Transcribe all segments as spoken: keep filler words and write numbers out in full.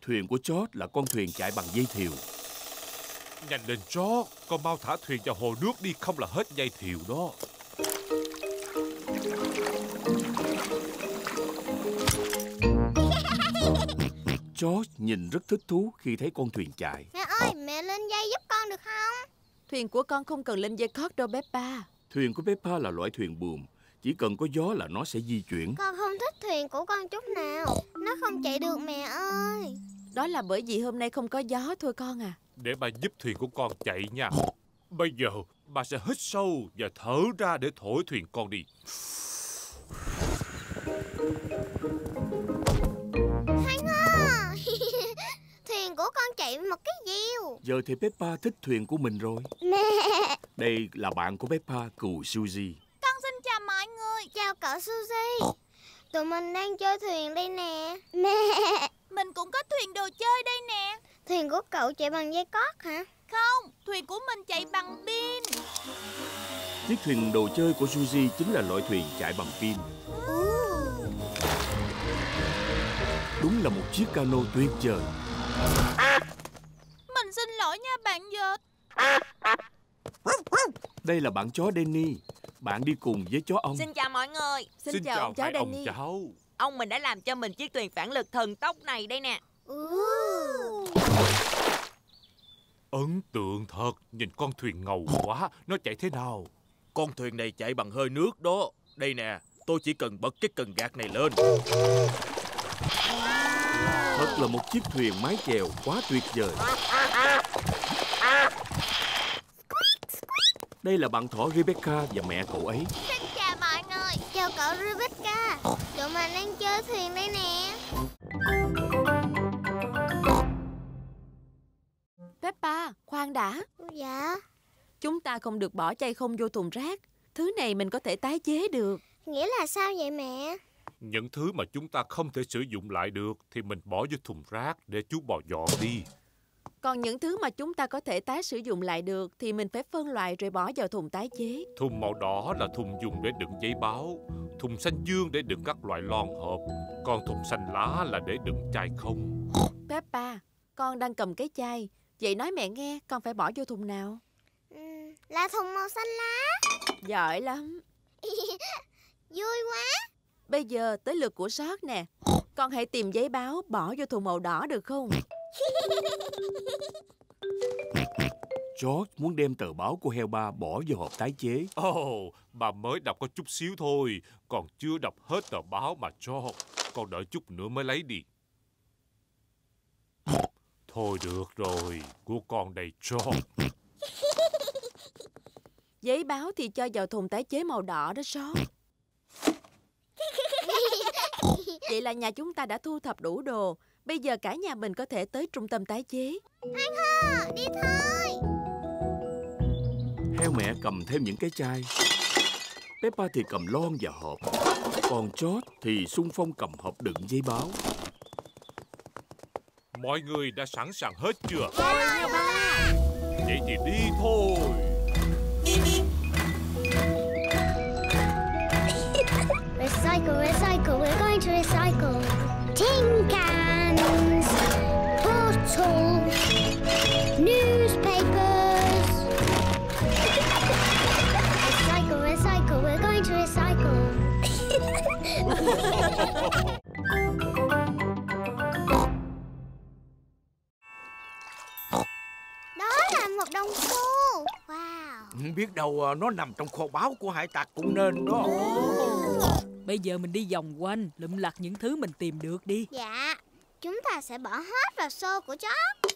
Thuyền của George là con thuyền chạy bằng dây thìu. Nhanh lên George, con mau thả thuyền vào hồ nước đi, không là hết dây thìu đó. George nhìn rất thích thú khi thấy con thuyền chạy. Mẹ ơi, mẹ lên dây giúp con được không? Thuyền của con không cần lên dây cót đâu Peppa. Thuyền của Peppa là loại thuyền buồm, chỉ cần có gió là nó sẽ di chuyển. Con không thích thuyền của con chút nào. Nó không chạy được mẹ ơi. Đó là bởi vì hôm nay không có gió thôi con à. Để bà giúp thuyền của con chạy nha. Bây giờ bà sẽ hít sâu và thở ra để thổi thuyền con đi. Hay ngon. Thuyền của con chạy một cái diều. Giờ thì Peppa thích thuyền của mình rồi. Mẹ. Đây là bạn của Peppa, cừu Suzy. Con xin chào mọi người. Chào cậu Suzy. Tụi mình đang chơi thuyền đây nè. Mẹ. Mình cũng có thuyền đồ chơi đây nè. Thuyền của cậu chạy bằng dây cót hả? Không, thuyền của mình chạy bằng pin. Chiếc thuyền đồ chơi của Suzy chính là loại thuyền chạy bằng pin. Đúng là một chiếc cano tuyệt vời. Mình xin lỗi nha bạn vợt. Đây là bạn chó Danny. Bạn đi cùng với chó ông. Xin chào mọi người. Xin, Xin chào, chào ông chó hai ông Danny. cháu. Ông mình đã làm cho mình chiếc thuyền phản lực thần tốc này đây nè. Ấn tượng thật. Nhìn con thuyền ngầu quá. Nó chạy thế nào? Con thuyền này chạy bằng hơi nước đó. Đây nè, tôi chỉ cần bật cái cần gạt này lên. Thật là một chiếc thuyền mái chèo quá tuyệt vời. Đây là bạn thỏ Rebecca và mẹ cậu ấy. Xin chào mọi người. Chào cậu Rebecca. Tụi mình đang chơi thuyền đây nè. Peppa, khoan đã. Dạ. Chúng ta không được bỏ chay không vô thùng rác. Thứ này mình có thể tái chế được. Nghĩa là sao vậy mẹ? Những thứ mà chúng ta không thể sử dụng lại được thì mình bỏ vô thùng rác để chú bò dọn đi. Còn những thứ mà chúng ta có thể tái sử dụng lại được thì mình phải phân loại rồi bỏ vào thùng tái chế. Thùng màu đỏ là thùng dùng để đựng giấy báo. Thùng xanh dương để đựng các loại lon hộp. Còn thùng xanh lá là để đựng chai không. Peppa, con đang cầm cái chai. Vậy nói mẹ nghe, con phải bỏ vô thùng nào? Ừ, là thùng màu xanh lá. Giỏi lắm. Vui quá. Bây giờ tới lượt của George nè. Con hãy tìm giấy báo bỏ vô thùng màu đỏ được không? George muốn đem tờ báo của heo ba bỏ vô hộp tái chế. Ồ, oh, bà mới đọc có chút xíu thôi. Còn chưa đọc hết tờ báo mà cho. Con đợi chút nữa mới lấy đi. Thôi được rồi, của con đây George. Giấy báo thì cho vào thùng tái chế màu đỏ đó George. Vậy là nhà chúng ta đã thu thập đủ đồ. Bây giờ cả nhà mình có thể tới trung tâm tái chế. Anh hơ, đi thôi. Heo mẹ cầm thêm những cái chai. Peppa thì cầm lon và hộp. Còn George thì xung phong cầm hộp đựng giấy báo. Mọi người đã sẵn sàng hết chưa? Dạ rồi ba. Vậy thì đi thôi. Recycle, recycle, we're going to recycle. Tin cans, bottles, newspapers. Recycle, recycle, we're going to recycle. Đó là một đồng xu. Wow. Không biết đâu nó nằm trong kho báu của hải tặc cũng nên đó. Bây giờ mình đi vòng quanh, lụm lặt những thứ mình tìm được đi. Dạ, chúng ta sẽ bỏ hết vào xô của chó.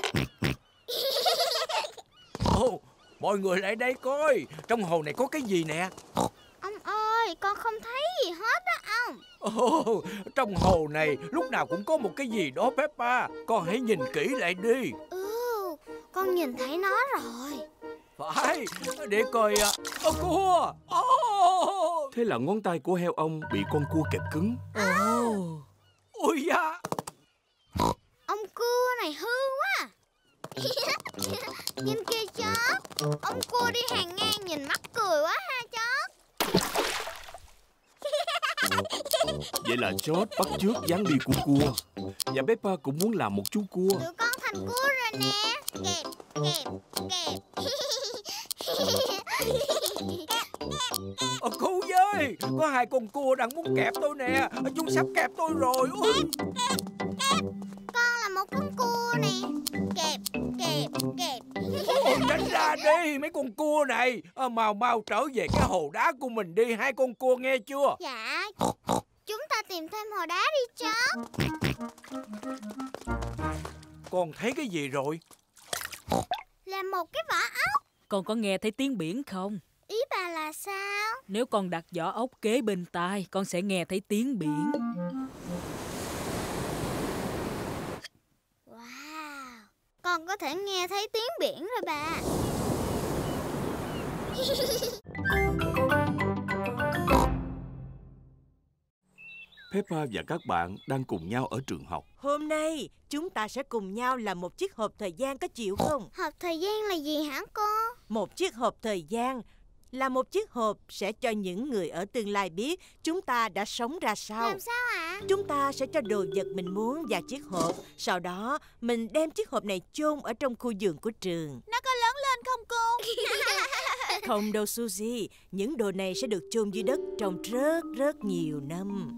Ồ, mọi người lại đây coi. Trong hồ này có cái gì nè? Ông ơi, con không thấy gì hết đó ông. Ồ, trong hồ này lúc nào cũng có một cái gì đó Peppa. Con hãy nhìn kỹ lại đi. Ừ, con nhìn thấy nó rồi. Phải, để coi. Ô, cua. Ô. Thế là ngón tay của heo ông bị con cua kẹp cứng. Ồ. Ôi da. Ông cua này hư quá. Nhìn kia chó. Ông cua đi hàng ngang nhìn mắc cười quá ha chó. Vậy là George bắt chước dáng đi của cua. Và Peppa cũng muốn làm một chú cua. Tụi con thành cua rồi nè. Kẹp, kẹp, kẹp. Ờ, cứu với, có hai con cua đang muốn kẹp tôi nè. Chúng sắp kẹp tôi rồi. Ui. Con là một con cua nè. Kẹp, kẹp, kẹp. Ôi, tránh ra đi mấy con cua này. À, mau mau trở về cái hồ đá của mình đi hai con cua, nghe chưa? Dạ. Chúng ta tìm thêm hồ đá đi George. Con thấy cái gì rồi? Là một cái vỏ ốc. Con có nghe thấy tiếng biển không? Ý bà là sao? Nếu con đặt vỏ ốc kế bên tai, con sẽ nghe thấy tiếng biển. Wow, con có thể nghe thấy tiếng biển rồi bà. Peppa và các bạn đang cùng nhau ở trường học. Hôm nay chúng ta sẽ cùng nhau làm một chiếc hộp thời gian, có chịu không? Hộp thời gian là gì hả cô? Một chiếc hộp thời gian là một chiếc hộp sẽ cho những người ở tương lai biết chúng ta đã sống ra sao. Làm sao ạ? Chúng ta sẽ cho đồ vật mình muốn vào chiếc hộp. Sau đó mình đem chiếc hộp này chôn ở trong khu vườn của trường. Nó có lớn lên không cô? Không đâu Suzy, những đồ này sẽ được chôn dưới đất trong rất rất nhiều năm.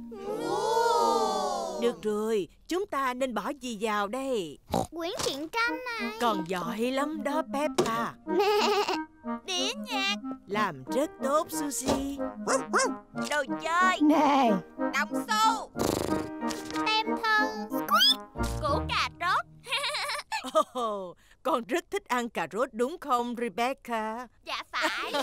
Được rồi, chúng ta nên bỏ gì vào đây? Quyển truyện tranh này. Còn giỏi lắm đó Peppa. Đĩa nhạc. Làm rất tốt Suzy. Đồ chơi. Nè. Đồng xu. Tem thân. Củ cà rốt. Oh, con rất thích ăn cà rốt đúng không Rebecca? Dạ phải.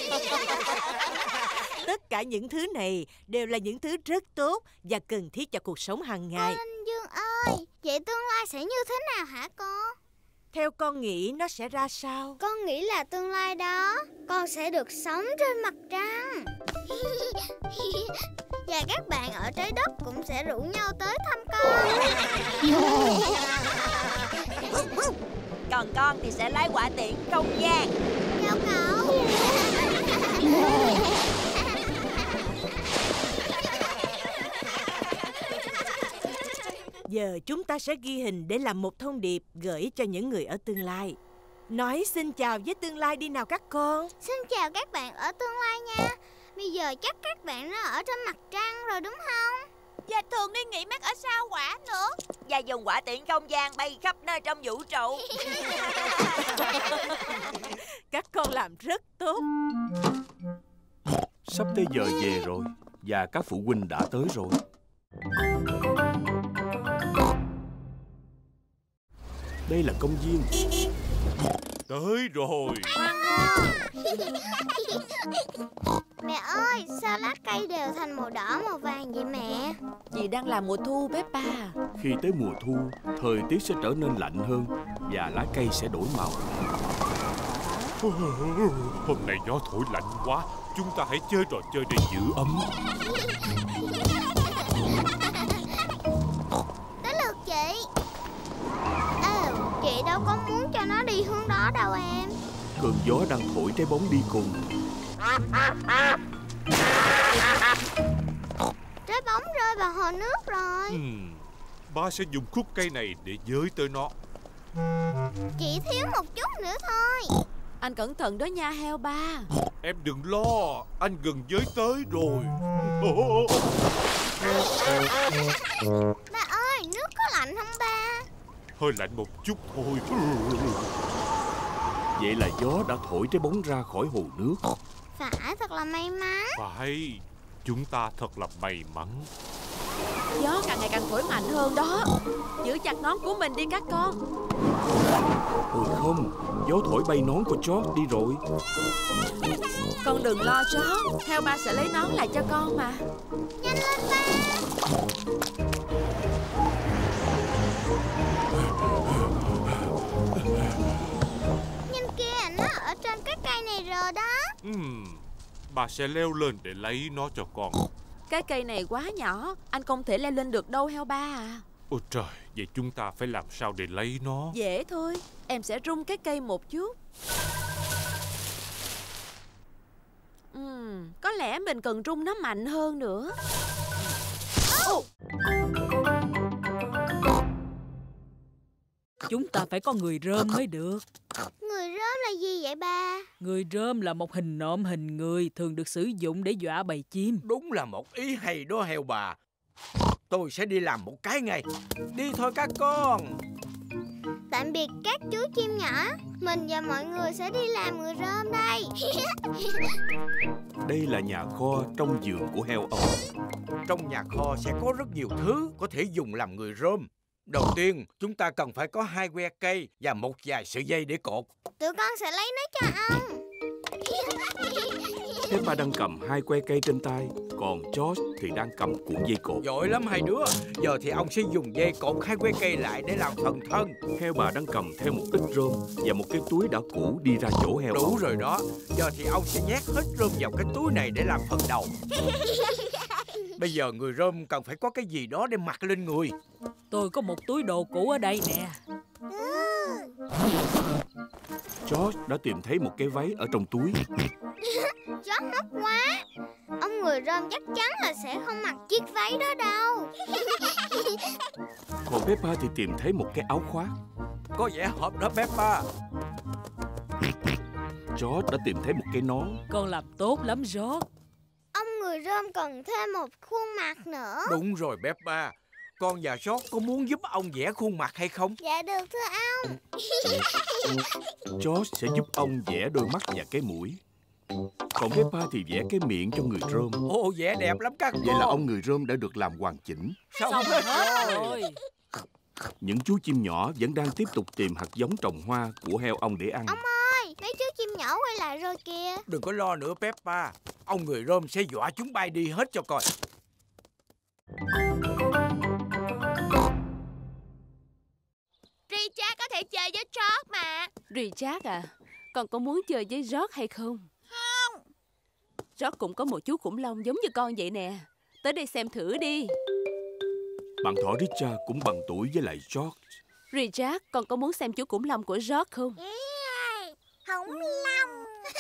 Tất cả những thứ này đều là những thứ rất tốt và cần thiết cho cuộc sống hàng ngày. Cô Linh Dương ơi, vậy tương lai sẽ như thế nào hả cô? Theo con nghĩ nó sẽ ra sao? Con nghĩ là tương lai đó con sẽ được sống trên mặt trăng. Và các bạn ở trái đất cũng sẽ rủ nhau tới thăm con. Còn con thì sẽ lái quả tiễn không gian. Chào cậu. Giờ chúng ta sẽ ghi hình để làm một thông điệp gửi cho những người ở tương lai. Nói xin chào với tương lai đi nào các con. Xin chào các bạn ở tương lai nha. Bây giờ chắc các bạn đã ở trên mặt trăng rồi đúng không? Và thường đi nghỉ mát ở sao Hỏa nữa. Và dùng quả tiễn không gian bay khắp nơi trong vũ trụ. Các con làm rất tốt. Sắp tới giờ về rồi. Và các phụ huynh đã tới rồi. Đây là công viên. Tới rồi. Mẹ ơi, sao lá cây đều thành màu đỏ màu vàng vậy mẹ? Dì đang là mùa thu Peppa. Khi tới mùa thu, thời tiết sẽ trở nên lạnh hơn và lá cây sẽ đổi màu. Hôm nay gió thổi lạnh quá. Chúng ta hãy chơi trò chơi để giữ ấm. Tới lượt chị. Ờ, chị đâu có muốn cho nó đi hướng đó đâu em. Cơn gió đang thổi trái bóng đi cùng. Trái bóng rơi vào hồ nước rồi. Hmm, ba sẽ dùng khúc cây này để giới tới nó. Chỉ thiếu một chút nữa thôi. Anh cẩn thận đó nha heo ba. Em đừng lo, anh gần giới tới rồi. Ba ơi, nước có lạnh không ba? Hơi lạnh một chút thôi. Vậy là gió đã thổi trái bóng ra khỏi hồ nước. Phải, thật là may mắn. Phải, chúng ta thật là may mắn. Gió càng ngày càng thổi mạnh hơn đó. Giữ chặt nón của mình đi các con. Ôi không, gió thổi bay nón của George đi rồi. Con đừng lo George, heo ba sẽ lấy nón lại cho con mà. Nhanh lên ba. Nhìn kìa, nó ở trên cái cây này rồi đó. Ừm, bà sẽ leo lên để lấy nó cho con. Cái cây này quá nhỏ, anh không thể leo lên được đâu heo ba à. Ôi trời, vậy chúng ta phải làm sao để lấy nó? Dễ thôi, em sẽ rung cái cây một chút. Uhm, có lẽ mình cần rung nó mạnh hơn nữa. Chúng ta phải có người rơm mới được. Người rơm là gì vậy ba? Người rơm là một hình nộm hình người, thường được sử dụng để dọa bầy chim. Đúng là một ý hay đó heo bà. Tôi sẽ đi làm một cái ngay. Đi thôi các con. Tạm biệt các chú chim nhỏ. Mình và mọi người sẽ đi làm người rơm đây. Đây là nhà kho trong vườn của heo ông. Trong nhà kho sẽ có rất nhiều thứ có thể dùng làm người rơm. Đầu tiên, chúng ta cần phải có hai que cây và một vài sợi dây để cột. Tụi con sẽ lấy nó cho ông. Peppa đang cầm hai que cây trên tay, còn George thì đang cầm cuộn dây cột. Giỏi lắm hai đứa. Giờ thì ông sẽ dùng dây cột hai que cây lại để làm phần thân. Heo bà đang cầm theo một ít rơm và một cái túi đã cũ đi ra chỗ heo Đủ ông. rồi đó. Giờ thì ông sẽ nhét hết rơm vào cái túi này để làm phần đầu. Bây giờ người rơm cần phải có cái gì đó để mặc lên người. Tôi có một túi đồ cũ ở đây nè. George đã tìm thấy một cái váy ở trong túi. Chót ngốc quá. Ông người rơm chắc chắn là sẽ không mặc chiếc váy đó đâu. Còn Peppa thì tìm thấy một cái áo khoác. Có vẻ hợp đó Peppa. George đã tìm thấy một cái nón. Con làm tốt lắm George. Ông người rơm cần thêm một khuôn mặt nữa. Đúng rồi Peppa. Con và George có muốn giúp ông vẽ khuôn mặt hay không? Dạ được thưa ông. George sẽ giúp ông vẽ đôi mắt và cái mũi. Còn Peppa thì vẽ cái miệng cho người rơm. Ồ, vẽ đẹp lắm các con. Vậy là ông người rơm đã được làm hoàn chỉnh. Xong, Xong hết hết rồi. rồi. Những chú chim nhỏ vẫn đang tiếp tục tìm hạt giống trồng hoa của heo ông để ăn. Ông ơi, mấy chú chim nhỏ quay lại rồi kìa. Đừng có lo nữa Peppa. Ông người rơm sẽ dọa chúng bay đi hết cho coi. Richard có thể chơi với George mà. Richard à, con có muốn chơi với George hay không? Không. George cũng có một chú khủng long giống như con vậy nè. Tới đây xem thử đi. Bạn thỏ Richard cũng bằng tuổi với lại George. Richard, con có muốn xem chú khủng long của George không? Khủng long.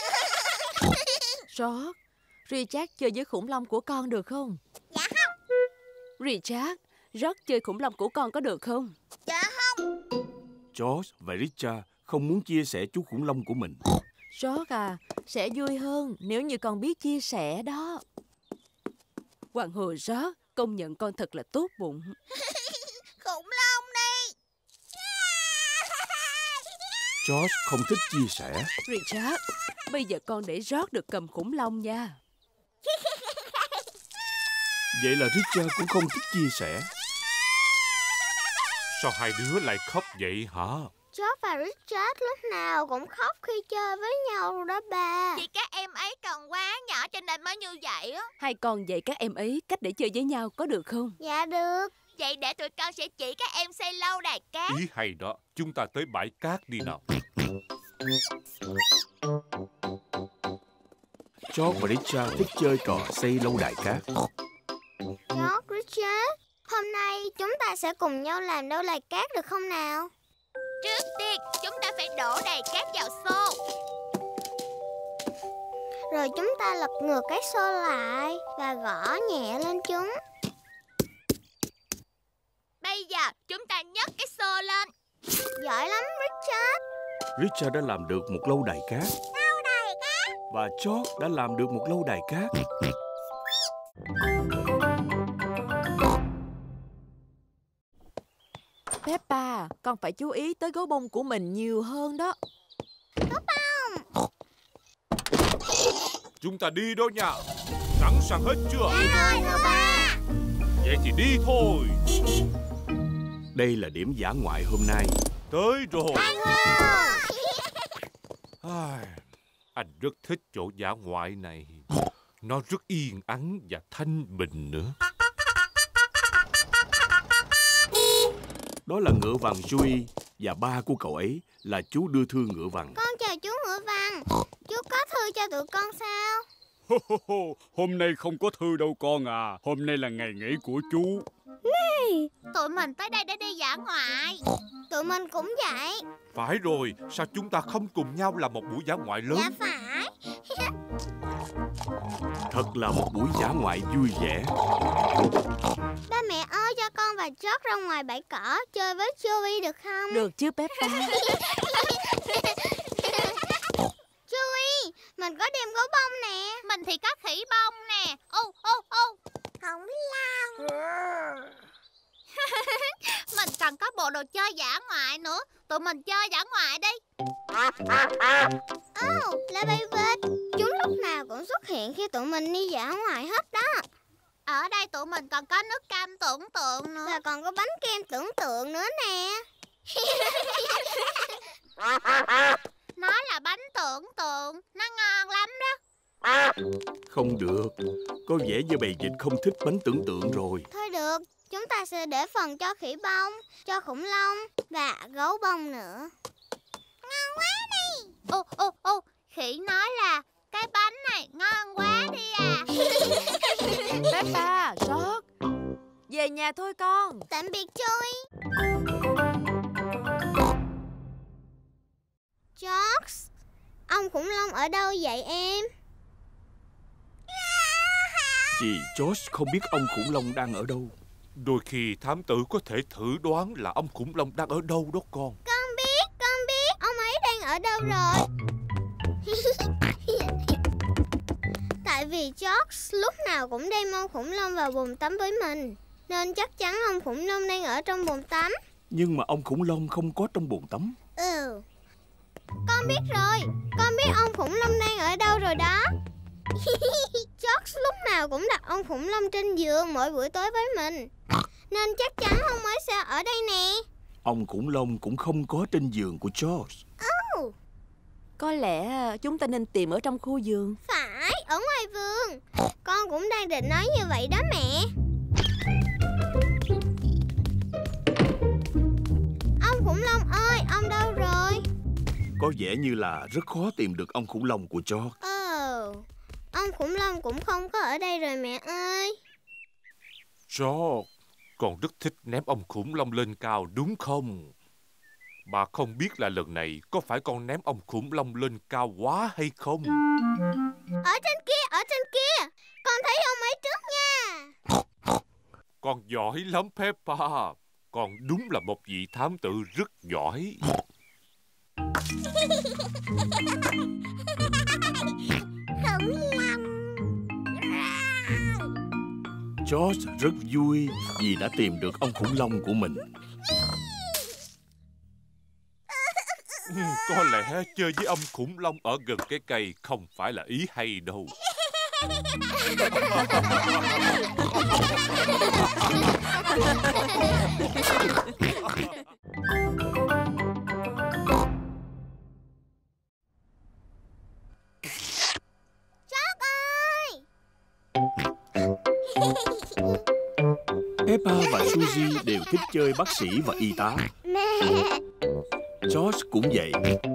George, Richard chơi với khủng long của con được không? Dạ không. Richard, George chơi khủng long của con có được không? Dạ không. George và Richard không muốn chia sẻ chú khủng long của mình. George à, sẽ vui hơn nếu như con biết chia sẻ đó. Hoàng hồ George, công nhận con thật là tốt bụng. Khủng long đi. George không thích chia sẻ. Richard, bây giờ con để George được cầm khủng long nha. Vậy là Richard cũng không thích chia sẻ. Sao hai đứa lại khóc vậy hả? George và Richard lúc nào cũng khóc khi chơi với nhau đó ba. Vì các em ấy còn quá nhỏ cho nên mới như vậy á. Hai con dạy các em ấy cách để chơi với nhau có được không? Dạ được. Vậy để tụi con sẽ chỉ các em xây lâu đài cát. Ý hay đó. Chúng ta tới bãi cát đi nào. George và Richard thích chơi trò xây lâu đài cát. George, Richard, hôm nay chúng ta sẽ cùng nhau làm lâu đài cát được không nào? Trước tiên chúng ta phải đổ đầy cát vào xô. Rồi chúng ta lật ngược cái xô lại và gõ nhẹ lên chúng. Bây giờ chúng ta nhấc cái xô lên. Giỏi lắm Richard. Richard đã làm được một lâu đài cát. Lâu đài cát. Và George đã làm được một lâu đài cát. Peppa, con phải chú ý tới gấu bông của mình nhiều hơn đó. Gấu bông. Chúng ta đi đâu nha. Sẵn sàng hết chưa? Dạ rồi thưa ba. Vậy thì đi thôi. Đây là điểm dã ngoại hôm nay. Tới rồi. Ăn ơi. Ai, anh rất thích chỗ dã ngoại này. Nó rất yên ắng và thanh bình nữa. Đó là ngựa vàng Joey và ba của cậu ấy là chú đưa thư ngựa vàng. Con chào chú ngựa vàng. Chú có thư cho tụi con sao? Hôm nay không có thư đâu con à. Hôm nay là ngày nghỉ của chú. Tụi mình tới đây để đi dã ngoại. Tụi mình cũng vậy. Phải rồi, sao chúng ta không cùng nhau làm một buổi dã ngoại lớn? Dạ phải. Thật là một buổi dã ngoại vui vẻ. Ba mẹ ơi, cho con và George ra ngoài bãi cỏ chơi với Joey được không? Được chứ Peppa. Joey, mình có đem gấu bông nè. Mình thì có khỉ bông nè. Ô ô ô. Khủng long. Mình còn có bộ đồ chơi dã ngoại nữa. Tụi mình chơi dã ngoại đi. Ồ, oh, là bầy vịt. Chúng lúc nào cũng xuất hiện khi tụi mình đi dã ngoại hết đó. Ở đây tụi mình còn có nước cam tưởng tượng nữa. Và còn có bánh kem tưởng tượng nữa nè. Nó là bánh tưởng tượng. Nó ngon lắm đó. Không được. Có vẻ như bầy vịt không thích bánh tưởng tượng rồi. Thôi được, chúng ta sẽ để phần cho khỉ bông, cho khủng long và gấu bông nữa. Ngon quá đi. Ô ô ô, khỉ nói là cái bánh này ngon quá đi à. Peppa, George, về nhà thôi con. Tạm biệt Joey. George, ông khủng long ở đâu vậy em? Chị George không biết ông khủng long đang ở đâu. Đôi khi thám tử có thể thử đoán là ông khủng long đang ở đâu đó con. Con biết, con biết. Ông ấy đang ở đâu rồi? Tại vì George lúc nào cũng đem ông khủng long vào bồn tắm với mình, nên chắc chắn ông khủng long đang ở trong bồn tắm. Nhưng mà ông khủng long không có trong bồn tắm. Ừ. Con biết rồi. Con biết ông khủng long đang ở đâu rồi đó. George lúc nào cũng đặt ông khủng long trên giường mỗi buổi tối với mình, nên chắc chắn ông ấy sẽ ở đây nè. Ông khủng long cũng không có trên giường của George. Oh. Có lẽ chúng ta nên tìm ở trong khu vườn. Phải, ở ngoài vườn. Con cũng đang định nói như vậy đó mẹ. Ông khủng long ơi, ông đâu rồi? Có vẻ như là rất khó tìm được ông khủng long của George. Ờ, ông khủng long cũng không có ở đây rồi mẹ ơi. George, con rất thích ném ông khủng long lên cao đúng không? Bà không biết là lần này có phải con ném ông khủng long lên cao quá hay không? Ở trên kia, ở trên kia. Con thấy ông ấy trước nha. Con giỏi lắm Peppa. Con đúng là một vị thám tử rất giỏi. Khủng long. George rất vui vì đã tìm được ông khủng long của mình. Có lẽ chơi với ông khủng long ở gần cái cây không phải là ý hay đâu. George ơi. Peppa và Suzy đều thích chơi bác sĩ và y tá. George cũng vậy.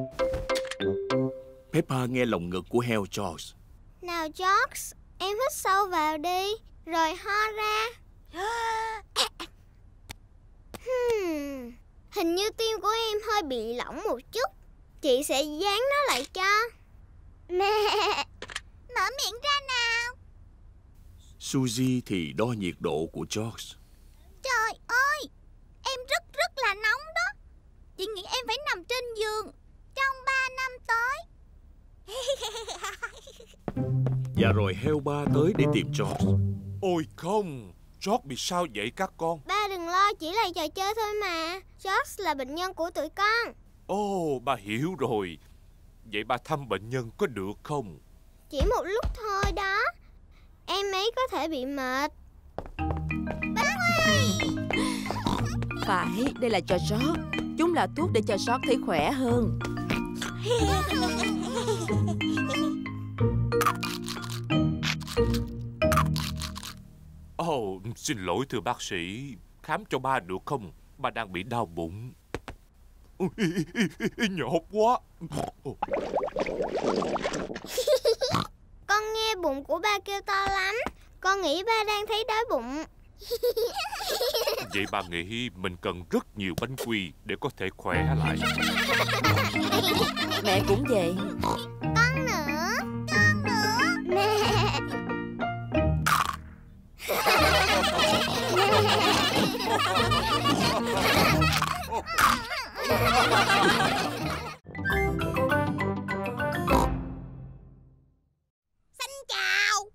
Peppa nghe lồng ngực của heo George. Nào George, em hít sâu vào đi, rồi ho ra. hmm, Hình như tim của em hơi bị lỏng một chút. Chị sẽ dán nó lại cho. Mẹ, mở miệng ra nào. Suzy thì đo nhiệt độ của George. Trời ơi, em rất rất là nóng đó. Chị nghĩ em phải nằm trên giường trong ba năm tới. Và rồi heo ba tới để tìm George. Ôi không, George bị sao vậy các con? Ba đừng lo, chỉ là trò chơi thôi mà. George là bệnh nhân của tụi con. Ồ, bà hiểu rồi. Vậy bà thăm bệnh nhân có được không? Chỉ một lúc thôi đó. Em ấy có thể bị mệt. Bác ơi! Phải, đây là cho George. Chúng là thuốc để cho George thấy khỏe hơn. Ồ, oh, xin lỗi thưa bác sĩ. Khám cho ba được không? Ba đang bị đau bụng. Ôi, nhột quá. Oh. Con nghe bụng của ba kêu to lắm. Con nghĩ ba đang thấy đói bụng. Vậy bà nghĩ mình cần rất nhiều bánh quy để có thể khỏe lại. Mẹ cũng vậy. Con nữa, con nữa. Mẹ. Xin chào.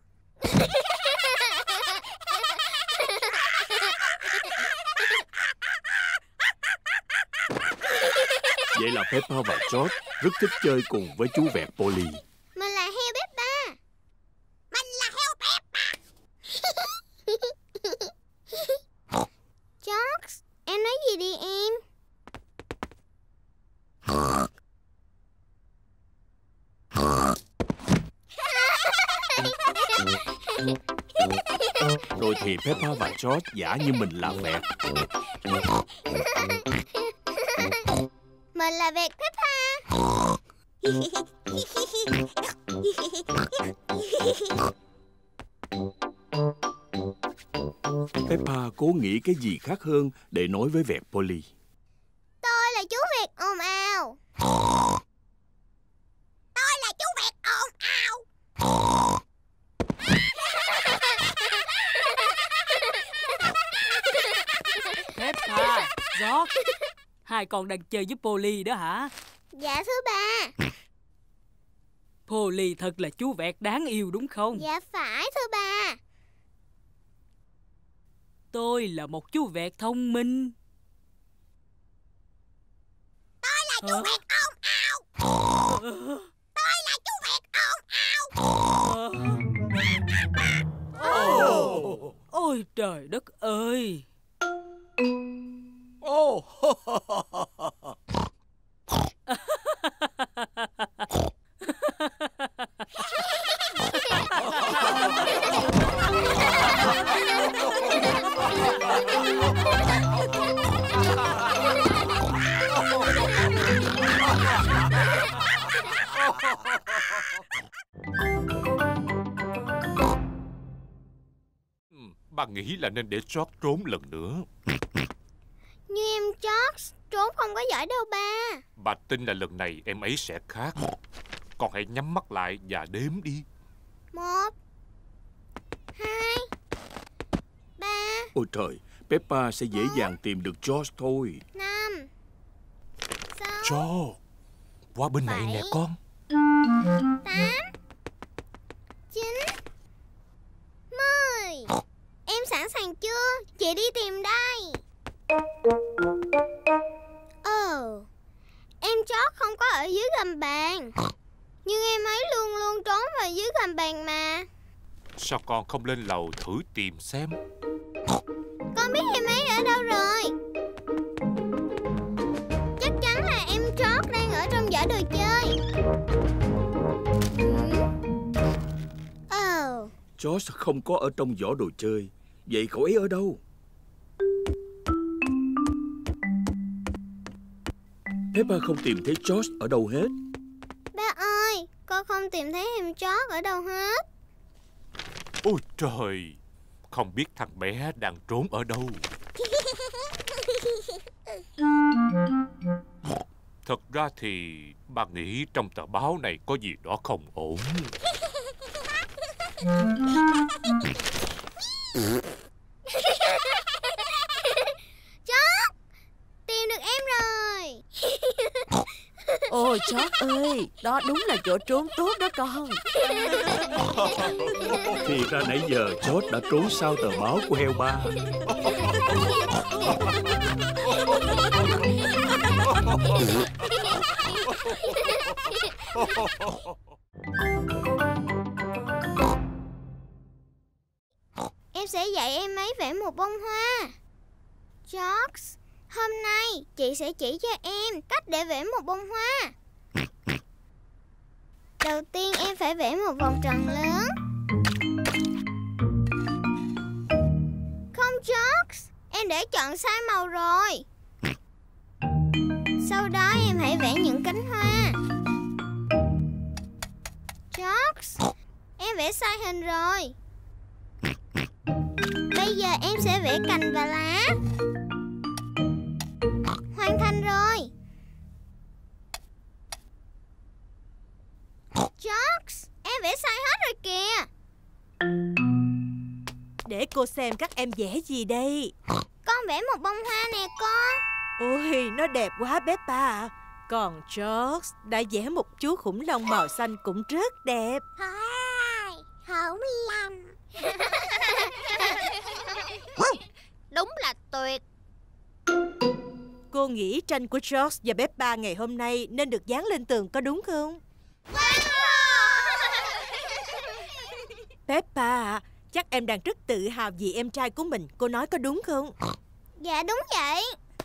Vậy là Peppa và George rất thích chơi cùng với chú vẹt Polly. Mình là heo Peppa. Mình là heo Peppa. George, em nói gì đi em? Rồi thì Peppa và George giả như mình là vẹt. Mình là vẹt Peppa. Peppa cố nghĩ cái gì khác hơn để nói với vẹt Polly. Tôi là chú vẹt ồn ào. Tôi là chú vẹt ồn ào. Peppa, George, hai con đang chơi với Polly đó hả? Dạ thưa bà. Polly thật là chú vẹt đáng yêu đúng không? Dạ phải thưa bà. Tôi là một chú vẹt thông minh. Tôi là chú Hả? vẹt ồn ào. Tôi là chú vẹt ồn ào. Oh. Ôi trời đất ơi. Ô, Bà nghĩ là nên để George trốn lần nữa. Như em George trốn không có giỏi đâu ba. Bà tin là lần này em ấy sẽ khác. Con hãy nhắm mắt lại và đếm đi. Một, hai, ba, Ôi trời, Peppa sẽ dễ dàng tìm được George thôi. năm, sáu, George, qua bên này nè con. tám, chín, mười. Em sẵn sàng chưa? Chị đi tìm đây. Ồ, em George không có ở dưới gầm bàn. Nhưng em ấy luôn luôn trốn vào dưới gầm bàn mà. Sao con không lên lầu thử tìm xem? Con biết em ấy ở đâu rồi. Chắc chắn là em George đang ở trong giỏ đồ chơi. Ồ, oh. George không có ở trong giỏ đồ chơi. Vậy cậu ấy ở đâu? Peppa không tìm thấy George ở đâu hết. Ba ơi, con không tìm thấy em George ở đâu hết. Ôi trời, không biết thằng bé đang trốn ở đâu. Thật ra thì bà nghĩ trong tờ báo này có gì đó không ổn. George, tìm được em rồi. Ôi George ơi, đó đúng là chỗ trốn tốt đó con. Thì ra nãy giờ George đã trốn sau tờ báo của heo ba. Em sẽ dạy em ấy vẽ một bông hoa. George, hôm nay chị sẽ chỉ cho em cách để vẽ một bông hoa. Đầu tiên em phải vẽ một vòng tròn lớn. Không George, em đã chọn sai màu rồi. Sau đó em hãy vẽ những cánh hoa. George, em vẽ sai hình rồi. Bây giờ em sẽ vẽ cành và lá. Hoàn thành rồi. George, em vẽ sai hết rồi kìa. Để cô xem các em vẽ gì đây. Con vẽ một bông hoa nè con. Ôi, nó đẹp quá Peppa à. Còn George đã vẽ một chú khủng long màu xanh cũng rất đẹp. Khủng long. Đúng là tuyệt. Cô nghĩ tranh của George và Peppa ngày hôm nay nên được dán lên tường có đúng không? Peppa à, chắc em đang rất tự hào vì em trai của mình. Cô nói có đúng không? Dạ đúng vậy.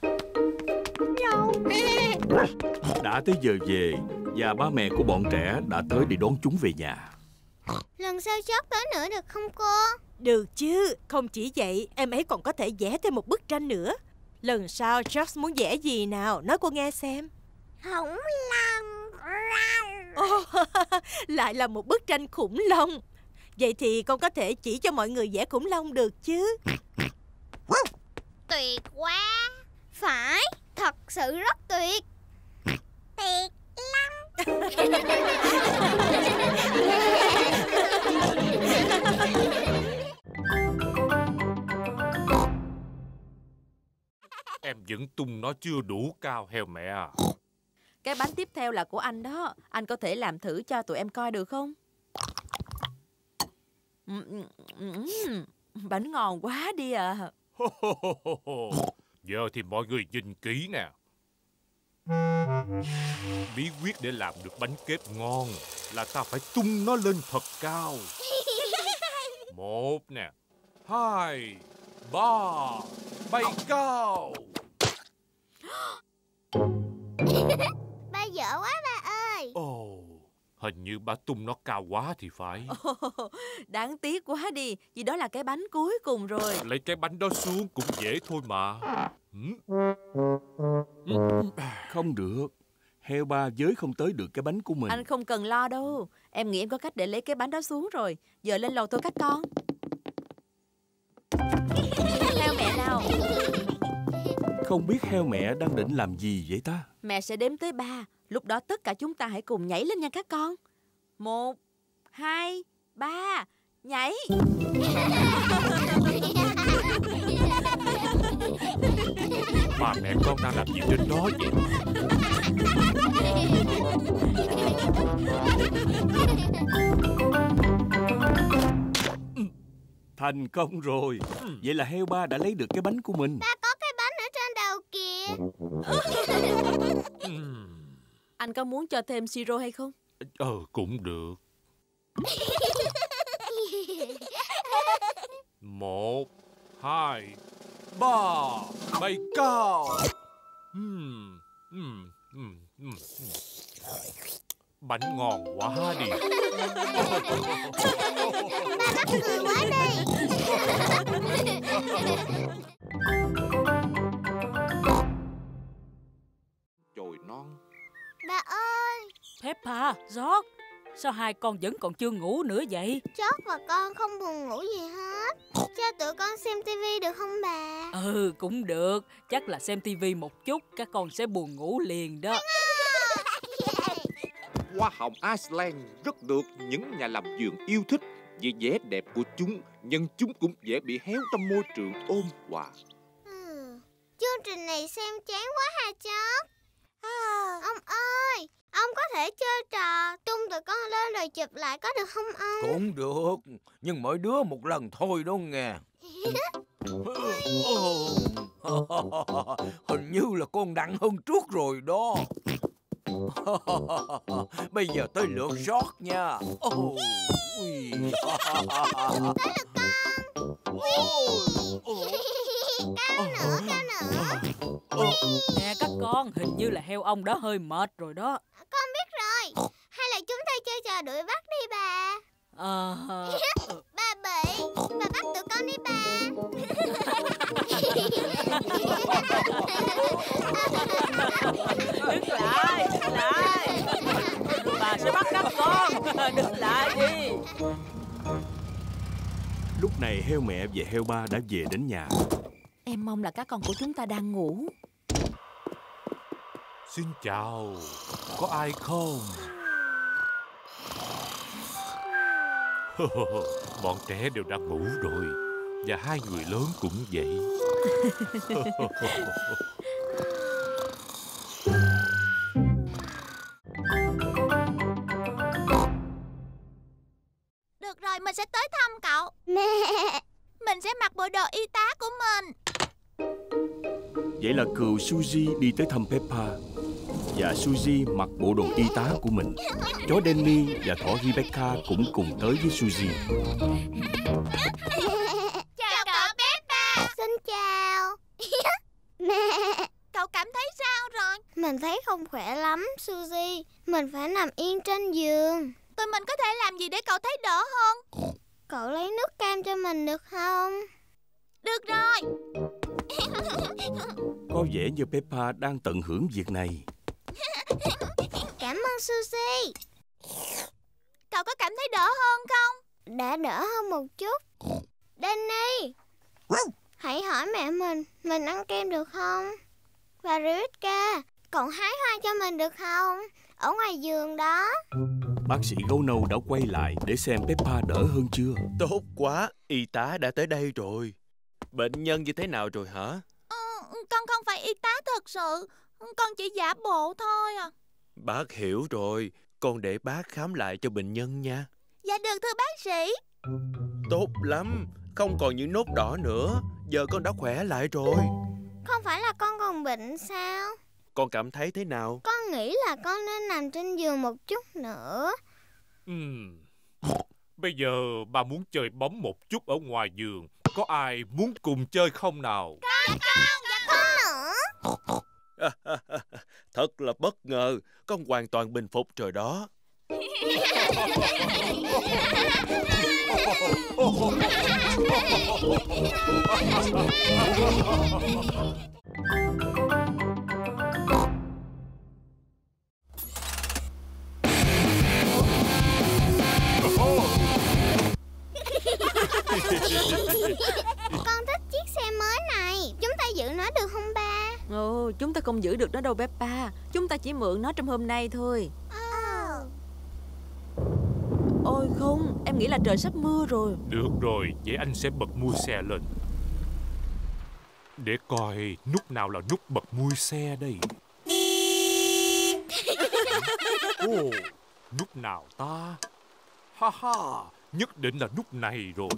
Đã tới giờ về và ba mẹ của bọn trẻ đã tới để đón chúng về nhà. Lần sau George tới nữa được không cô? Được chứ, không chỉ vậy, em ấy còn có thể vẽ thêm một bức tranh nữa. Lần sau George muốn vẽ gì nào, nói cô nghe xem. Khủng long. Oh, lại là một bức tranh khủng long. Vậy thì con có thể chỉ cho mọi người vẽ khủng long được chứ? Tuyệt quá. Phải, thật sự rất tuyệt. Tuyệt lắm. Em vẫn tung nó chưa đủ cao heo mẹ à. Cái bánh tiếp theo là của anh đó. Anh có thể làm thử cho tụi em coi được không? Bánh ngon quá đi à. Giờ thì mọi người nhìn kỹ nè. Bí quyết để làm được bánh kếp ngon là ta phải tung nó lên thật cao. Một nè, hai, ba, bay cao. Ba dở quá ba ơi. Ồ, hình như bà tung nó cao quá thì phải. Đáng tiếc quá đi, vì đó là cái bánh cuối cùng rồi. Lấy cái bánh đó xuống cũng dễ thôi mà. Không được, heo ba giới không tới được cái bánh của mình. Anh không cần lo đâu. Em nghĩ em có cách để lấy cái bánh đó xuống rồi. Giờ lên lầu thôi các con. Theo mẹ nào. Không biết heo mẹ đang định làm gì vậy ta? Mẹ sẽ đếm tới ba. Lúc đó tất cả chúng ta hãy cùng nhảy lên nha các con. Một, hai, ba, nhảy. Bà mẹ con đang làm gì trên đó vậy? Thành công rồi. Vậy là heo ba đã lấy được cái bánh của mình. Ba có cái bánh ở trên đầu kìa. Anh có muốn cho thêm siro hay không? Ờ, cũng được. Một, hai, ba, bay cao. Uhm, uhm, uhm, uhm. Bánh ngon quá đi. Ba mắc cười quá đi. Chồi non. Ba ơi. Peppa, George, sao hai con vẫn còn chưa ngủ nữa vậy? George và con không buồn ngủ gì hết. Cho tụi con xem tivi được không bà? Ừ, cũng được. Chắc là xem tivi một chút các con sẽ buồn ngủ liền đó. Hoa hồng Iceland rất được những nhà làm vườn yêu thích vì vẻ đẹp của chúng, nhưng chúng cũng dễ bị héo trong môi trường ôn hòa. Ừ, chương trình này xem chán quá hả George? À, ông ơi, ông có thể chơi trò tung tụi con lên rồi chụp lại có được không ông? Cũng được, nhưng mỗi đứa một lần thôi đó nghe. Hình như là con đặng hơn trước rồi đó. Bây giờ tới lượt George nha. Oh. Tới lượt con. Cao nữa, cao nữa. Nè các con, hình như là heo ông đã hơi mệt rồi đó. Con biết rồi. Hay là chúng ta chơi trò đuổi bắt đi bà. Ờ... Ba bị. Bà bắt tụi con đi bà. Đứng lại, đứng lại. Bà sẽ bắt các con. Đứng lại đi. Lúc này heo mẹ và heo ba đã về đến nhà. Em mong là các con của chúng ta đang ngủ. Xin chào, có ai không? Bọn trẻ đều đang ngủ rồi. Và hai người lớn cũng vậy. Được rồi, mình sẽ tới thăm cậu. Mẹ. Mình sẽ mặc bộ đồ y tá của mình. Vậy là cừu Suzy đi tới thăm Peppa, và Suzy mặc bộ đồ y tá của mình. Chó Danny và thỏ Rebecca cũng cùng tới với Suzy. Chào cậu Peppa. Xin chào. Mẹ. Cậu cảm thấy sao rồi? Mình thấy không khỏe lắm, Suzy. Mình phải nằm yên trên giường. Tụi mình có thể làm gì để cậu thấy đỡ hơn? Cậu lấy nước cam cho mình được không? Được rồi. Có vẻ như Peppa đang tận hưởng việc này. Cảm ơn Suzy. Cậu có cảm thấy đỡ hơn không? Đã đỡ hơn một chút. Danny, hãy hỏi mẹ mình, mình ăn kem được không? Và Rebecca, cậu hái hoa cho mình được không? Ở ngoài giường đó. Bác sĩ gấu nâu đã quay lại để xem Peppa đỡ hơn chưa. Tốt quá, y tá đã tới đây rồi. Bệnh nhân như thế nào rồi hả? Ừ, con không phải y tá thật sự. Con chỉ giả bộ thôi à. Bác hiểu rồi, con để bác khám lại cho bệnh nhân nha. Dạ được thưa bác sĩ. Tốt lắm, không còn những nốt đỏ nữa. Giờ con đã khỏe lại rồi. Không phải là con còn bệnh sao? Con cảm thấy thế nào? Con nghĩ là con nên nằm trên giường một chút nữa. Ừm. Bây giờ bà muốn chơi bóng một chút ở ngoài giường. Có ai muốn cùng chơi không nào? Con, con, dạ con nữa. Thật là bất ngờ. Con hoàn toàn bình phục rồi đó. Con thích chiếc xe mới này. Chúng ta giữ nó được không ba? Ồ, chúng ta không giữ được nó đâu Peppa. Chúng ta chỉ mượn nó trong hôm nay thôi. Oh. Ôi không, em nghĩ là trời sắp mưa rồi. Được rồi, vậy anh sẽ bật mui xe lên. Để coi nút nào là nút bật mui xe đây. Ồ, nút nào ta? Ha ha, nhất định là nút này rồi.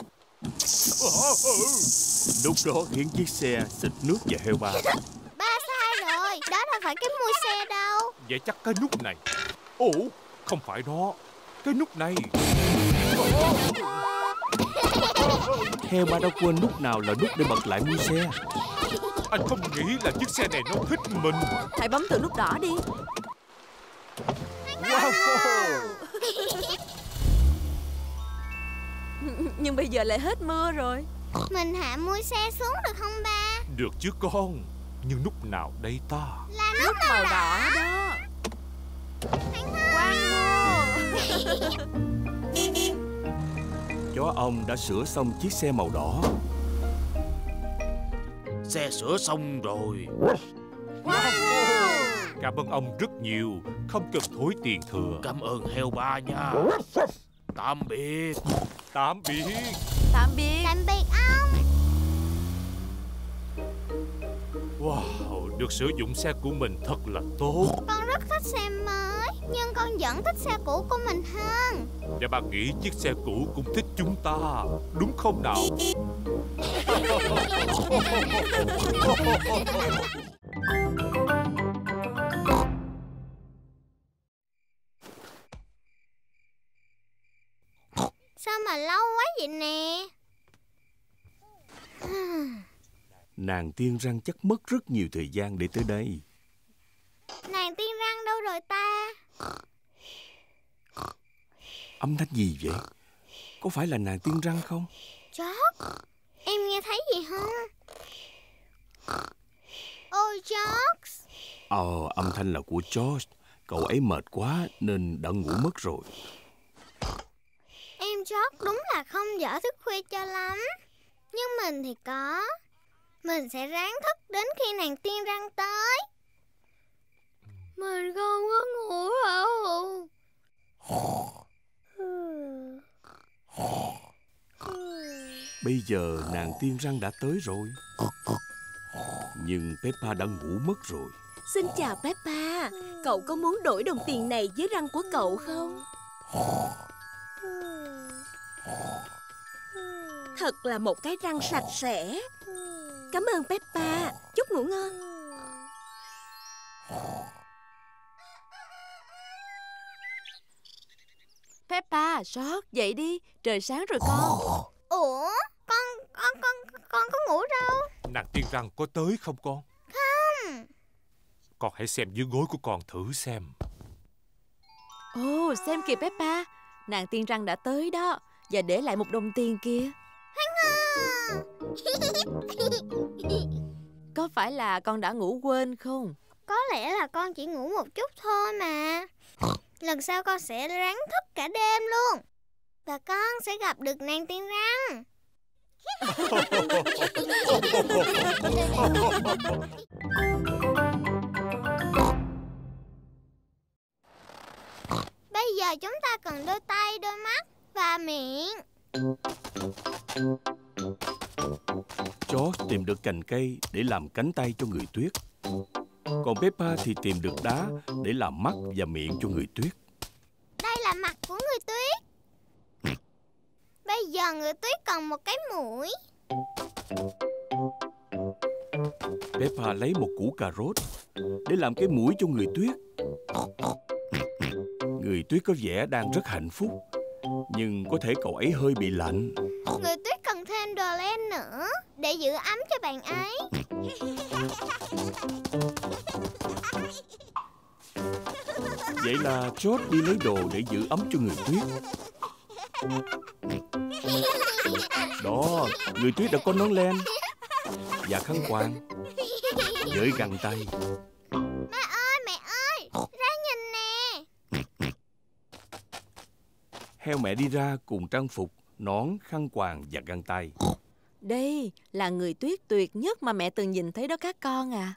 Lúc đó khiến chiếc xe xịt nước và heo ba. Ba sai rồi, đó đâu phải cái mui xe đâu. Vậy chắc cái nút này. Ồ, không phải đó. Cái nút này. Heo ba đã quên nút nào là nút để bật lại mui xe. Anh không nghĩ là chiếc xe này nó thích mình. Hãy bấm từ nút đỏ đi. Wow. Nhưng bây giờ lại hết mưa rồi. Mình hạ mui xe xuống được không ba? Được chứ con. Nhưng nút nào đây ta? Là nút, nút màu đỏ, đỏ đó. Quang Ngô. Chó ông đã sửa xong chiếc xe màu đỏ. Xe sửa xong rồi. Cảm ơn ông rất nhiều. Không cần thối tiền thừa. Cảm ơn heo ba nha. Tạm biệt. Tạm biệt. Tạm biệt. Tạm biệt ông. Wow, được sử dụng xe của mình thật là tốt. Con rất thích xe mới, nhưng con vẫn thích xe cũ của mình hơn. Và bà nghĩ chiếc xe cũ cũng thích chúng ta, đúng không nào? Sao mà lâu quá vậy nè? Nàng tiên răng chắc mất rất nhiều thời gian để tới đây. Nàng tiên răng đâu rồi ta? Âm thanh gì vậy? Có phải là nàng tiên răng không? George, em nghe thấy gì không? Ôi George. Ờ, âm thanh là của George. Cậu ấy mệt quá nên đã ngủ mất rồi. Em George đúng là không giỏi thức khuya cho lắm. Nhưng mình thì có. Mình sẽ ráng thức đến khi nàng tiên răng tới. Mình không có ngủ đâu. Bây giờ nàng tiên răng đã tới rồi. Nhưng Peppa đã ngủ mất rồi. Xin chào Peppa. Cậu có muốn đổi đồng tiền này với răng của cậu không? Thật là một cái răng sạch sẽ. Cảm ơn Peppa. Chúc ngủ ngon. Peppa, George, dậy đi. Trời sáng rồi con. Ủa, con con con con có ngủ đâu? Nàng tiên răng có tới không con? Không. Con hãy xem dưới gối của con thử xem. Ồ, xem kìa Peppa. Nàng tiên răng đã tới đó. Và để lại một đồng tiền kia. Có phải là con đã ngủ quên không? Có lẽ là con chỉ ngủ một chút thôi mà. Lần sau con sẽ ráng thức cả đêm luôn. Và con sẽ gặp được nàng tiên răng. Bây giờ chúng ta cần đôi tay, đôi mắt và miệng. George tìm được cành cây để làm cánh tay cho người tuyết. Còn Peppa thì tìm được đá để làm mắt và miệng cho người tuyết. Đây là mặt của người tuyết. Bây giờ người tuyết cần một cái mũi. Peppa lấy một củ cà rốt để làm cái mũi cho người tuyết. Người tuyết có vẻ đang rất hạnh phúc, nhưng có thể cậu ấy hơi bị lạnh. Người tuyết cần thêm đồ len nữa để giữ ấm cho bạn ấy. Vậy là George đi lấy đồ để giữ ấm cho người tuyết. Đó, người tuyết đã có nón len và khăn quàng với găng tay. Mẹ ơi, mẹ ơi, ra nhìn nè. Heo mẹ đi ra cùng trang phục, nón, khăn quàng và găng tay. Đây là người tuyết tuyệt nhất mà mẹ từng nhìn thấy đó các con à.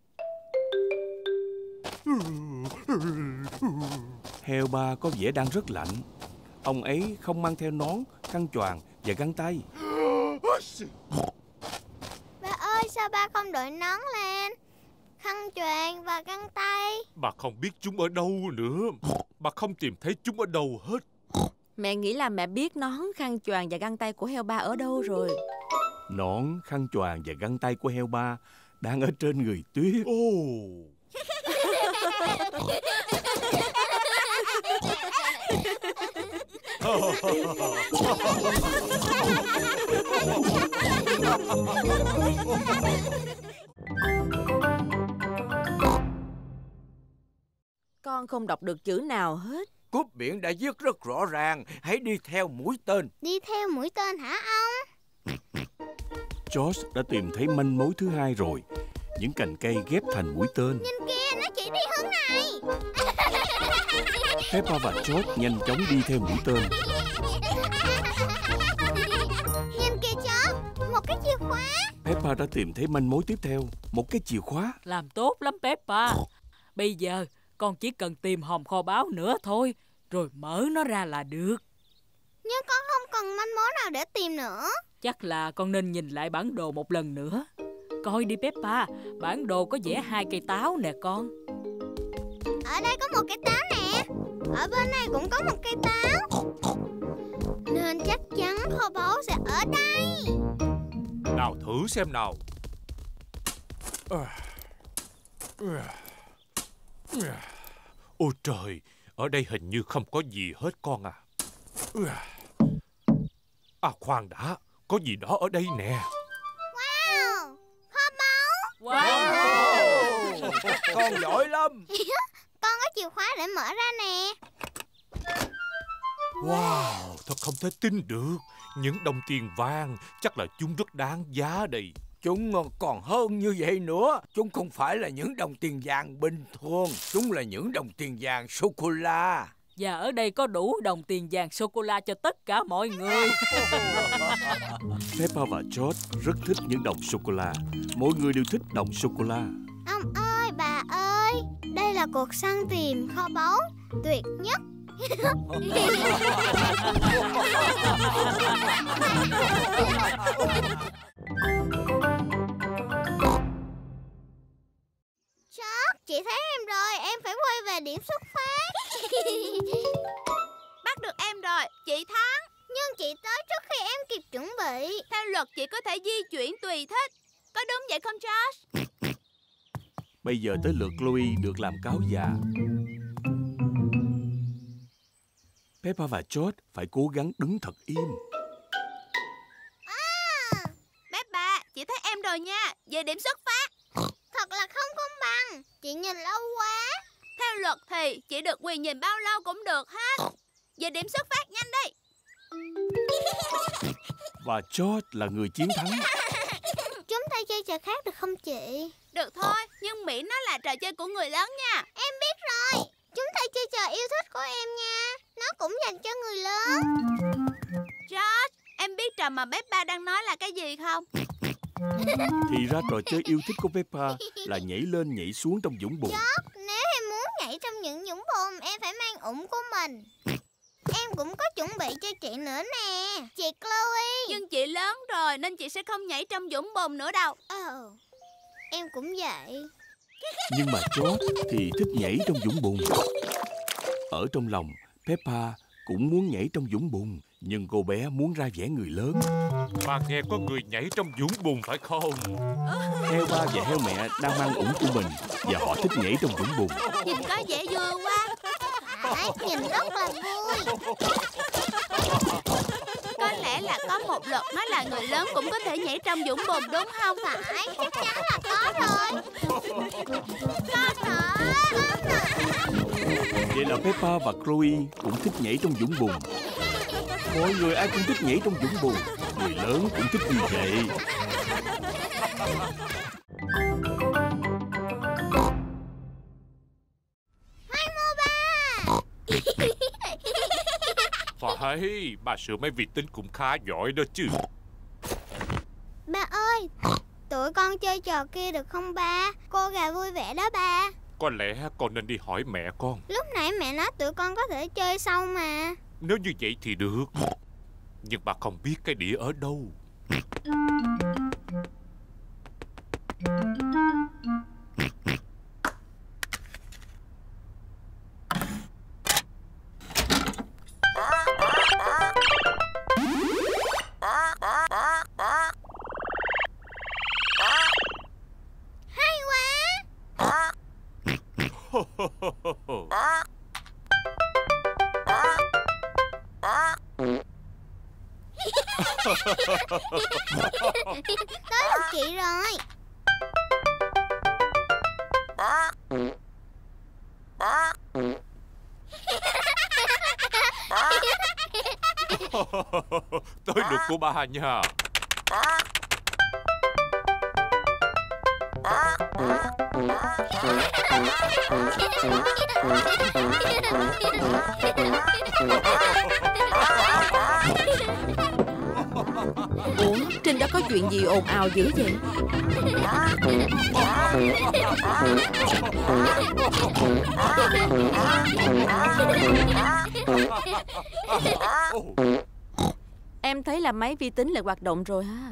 Heo ba có vẻ đang rất lạnh. Ông ấy không mang theo nón, khăn choàng và găng tay. Ba ơi, sao ba không đội nón lên, khăn choàng và găng tay? Bà không biết chúng ở đâu nữa. Bà không tìm thấy chúng ở đâu hết. Mẹ nghĩ là mẹ biết nón, khăn choàng và găng tay của heo ba ở đâu rồi. Nón, khăn choàng và găng tay của heo ba đang ở trên người tuyết. Oh. Con không đọc được chữ nào hết. Cúp biển đã viết rất rõ ràng. Hãy đi theo mũi tên. Đi theo mũi tên hả ông? George đã tìm thấy manh mối thứ hai rồi. Những cành cây ghép thành mũi tên. Nhìn kìa, nó chỉ đi hướng này. Peppa và George nhanh chóng đi theo mũi tên. Nhìn kìa George, một cái chìa khóa. Peppa đã tìm thấy manh mối tiếp theo, một cái chìa khóa. Làm tốt lắm Peppa. Bây giờ con chỉ cần tìm hòm kho báu nữa thôi, rồi mở nó ra là được. Nhưng con không cần manh mối nào để tìm nữa. Chắc là con nên nhìn lại bản đồ một lần nữa. Coi đi Peppa, bản đồ có vẽ hai cây táo nè con. Ở đây có một cây táo nè. Ở bên này cũng có một cây táo. Nên chắc chắn kho báu sẽ ở đây. Nào thử xem nào. Ôi trời, ở đây hình như không có gì hết con à. À khoan đã, có gì đó ở đây nè. Wow, kho báu. Wow. Con giỏi lắm. Con có chìa khóa để mở ra nè. Wow, thật không thể tin được. Những đồng tiền vàng, chắc là chúng rất đáng giá đây. Chúng còn hơn như vậy nữa. Chúng không phải là những đồng tiền vàng bình thường. Chúng là những đồng tiền vàng sô-cô-la. Và ở đây có đủ đồng tiền vàng sô-cô-la cho tất cả mọi người. Peppa và George rất thích những đồng sô-cô-la. Mỗi người đều thích đồng sô-cô-la. Ông ơi, bà ơi, đây là cuộc săn tìm kho báu tuyệt nhất George, chị thấy em rồi, em phải quay về điểm xuất phát. Bắt được em rồi, chị thắng. Nhưng chị tới trước khi em kịp chuẩn bị. Theo luật chị có thể di chuyển tùy thích. Có đúng vậy không George? Bây giờ tới lượt Chloe được làm cáo già. Peppa và George phải cố gắng đứng thật im. À, Peppa, chị thấy em rồi nha. Về điểm xuất phát. thật là không công bằng. Chị nhìn lâu quá. Theo luật thì chị được quyền nhìn bao lâu cũng được hết. Về điểm xuất phát nhanh đi. Và George là người chiến thắng. Chúng ta chơi trò khác được không chị? Được thôi, nhưng miễn nó là trò chơi của người lớn nha. Em biết rồi. Chúng ta chơi trò yêu thích của em nha. Nó cũng dành cho người lớn. George, em biết trò mà Peppa đang nói là cái gì không? Thì ra trò chơi yêu thích của Peppa là nhảy lên nhảy xuống trong vũng bùn. George, nếu em muốn nhảy trong những vũng bùn, em phải mang ủng của mình. Em cũng có chuẩn bị cho chị nữa nè, chị Chloe. Nhưng chị lớn rồi nên chị sẽ không nhảy trong vũng bùn nữa đâu. Ờ, em cũng vậy. Nhưng mà George thì thích nhảy trong vũng bùn. Ở trong lòng, Peppa cũng muốn nhảy trong vũng bùn, nhưng cô bé muốn ra vẻ người lớn. Ba nghe có người nhảy trong vũng bùn phải không? Heo ba và heo mẹ đang mang ủng của mình và họ thích nhảy trong vũng bùn. Nhìn có vẻ vui quá. Phải, nhìn rất là vui. Có lẽ là có một luật nói là người lớn cũng có thể nhảy trong vũng bùn đúng không? Phải, chắc chắn là có rồi. Có nữa, có nữa. Vậy là Peppa và Chloe cũng thích nhảy trong vũng bùn. Mọi người ai cũng thích nhảy trong vũng bùn. Người lớn cũng thích như vậy. Hai mô ba. Phải, bà sửa máy vi tính cũng khá giỏi đó chứ. Ba ơi, tụi con chơi trò kia được không ba? Cô gà vui vẻ đó ba. Có lẽ con nên đi hỏi mẹ con. Lúc nãy mẹ nói tụi con có thể chơi sau mà. Nếu như vậy thì được. Nhưng bà không biết cái đĩa ở đâu. Hay quá. Tới lượt chị rồi. Tới lượt của ba nha. Ủa, trên đó có chuyện gì ồn ào dữ vậy? Em thấy là máy vi tính lại hoạt động rồi ha.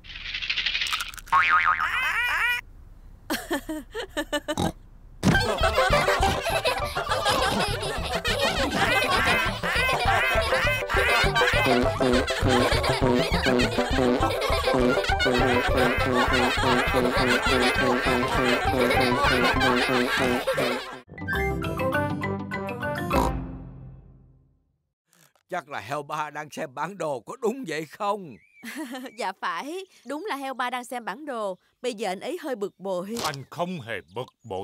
Chắc là heo ba đang xem bản đồ, có đúng vậy không? Dạ phải, đúng là heo ba đang xem bản đồ. Bây giờ anh ấy hơi bực bội. Anh không hề bực bội.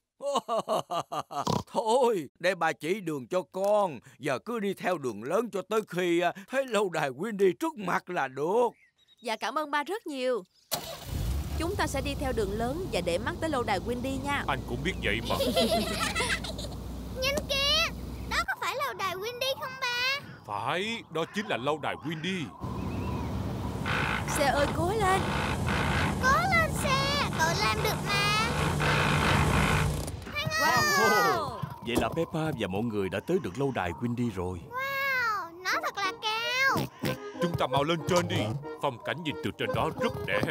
Thôi, để bà chỉ đường cho con. Giờ cứ đi theo đường lớn cho tới khi thấy lâu đài Windy trước mặt là được. Dạ cảm ơn ba rất nhiều. Chúng ta sẽ đi theo đường lớn và để mắt tới lâu đài Windy nha. Anh cũng biết vậy mà. Nhìn kìa, đó có phải lâu đài Windy không ba? Phải, đó chính là lâu đài Windy. Xe ơi cố lên. Cố lên xe, cậu làm được mà. Wow. Vậy là Peppa và mọi người đã tới được lâu đài Wendy rồi. Wow, nó thật là cao. Chúng ta mau lên trên đi. Phong cảnh nhìn từ trên đó rất đẹp.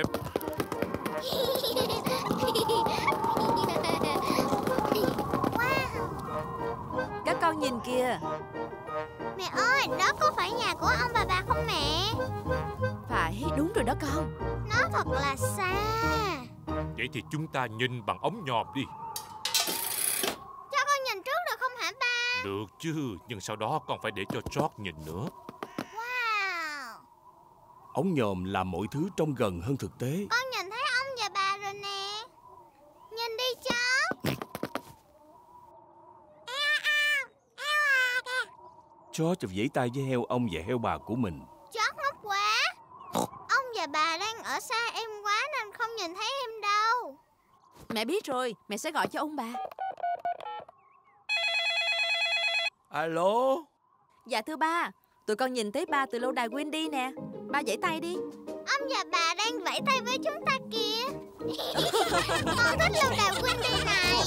Các con nhìn kìa. Mẹ ơi, đó có phải nhà của ông bà bà không mẹ? Phải, đúng rồi đó con. Nó thật là xa. Vậy thì chúng ta nhìn bằng ống nhòm đi. Cho con nhìn trước được không hả ba? Được chứ, nhưng sau đó con phải để cho George nhìn nữa. Wow. Ống nhòm làm mọi thứ trông gần hơn thực tế. Con nhìn thấy ông và bà rồi nè. Nhìn đi George. George vẫy tay với heo ông và heo bà của mình. George ngốc quá. Ông và bà đang ở xa em quá nên không nhìn thấy em đâu. Mẹ biết rồi, mẹ sẽ gọi cho ông bà. Alo. Dạ thưa ba, tụi con nhìn thấy ba từ lâu đài Wendy nè. Ba vẫy tay đi. Ông và bà đang vẫy tay với chúng ta kìa. Con thích lâu đài Wendy này.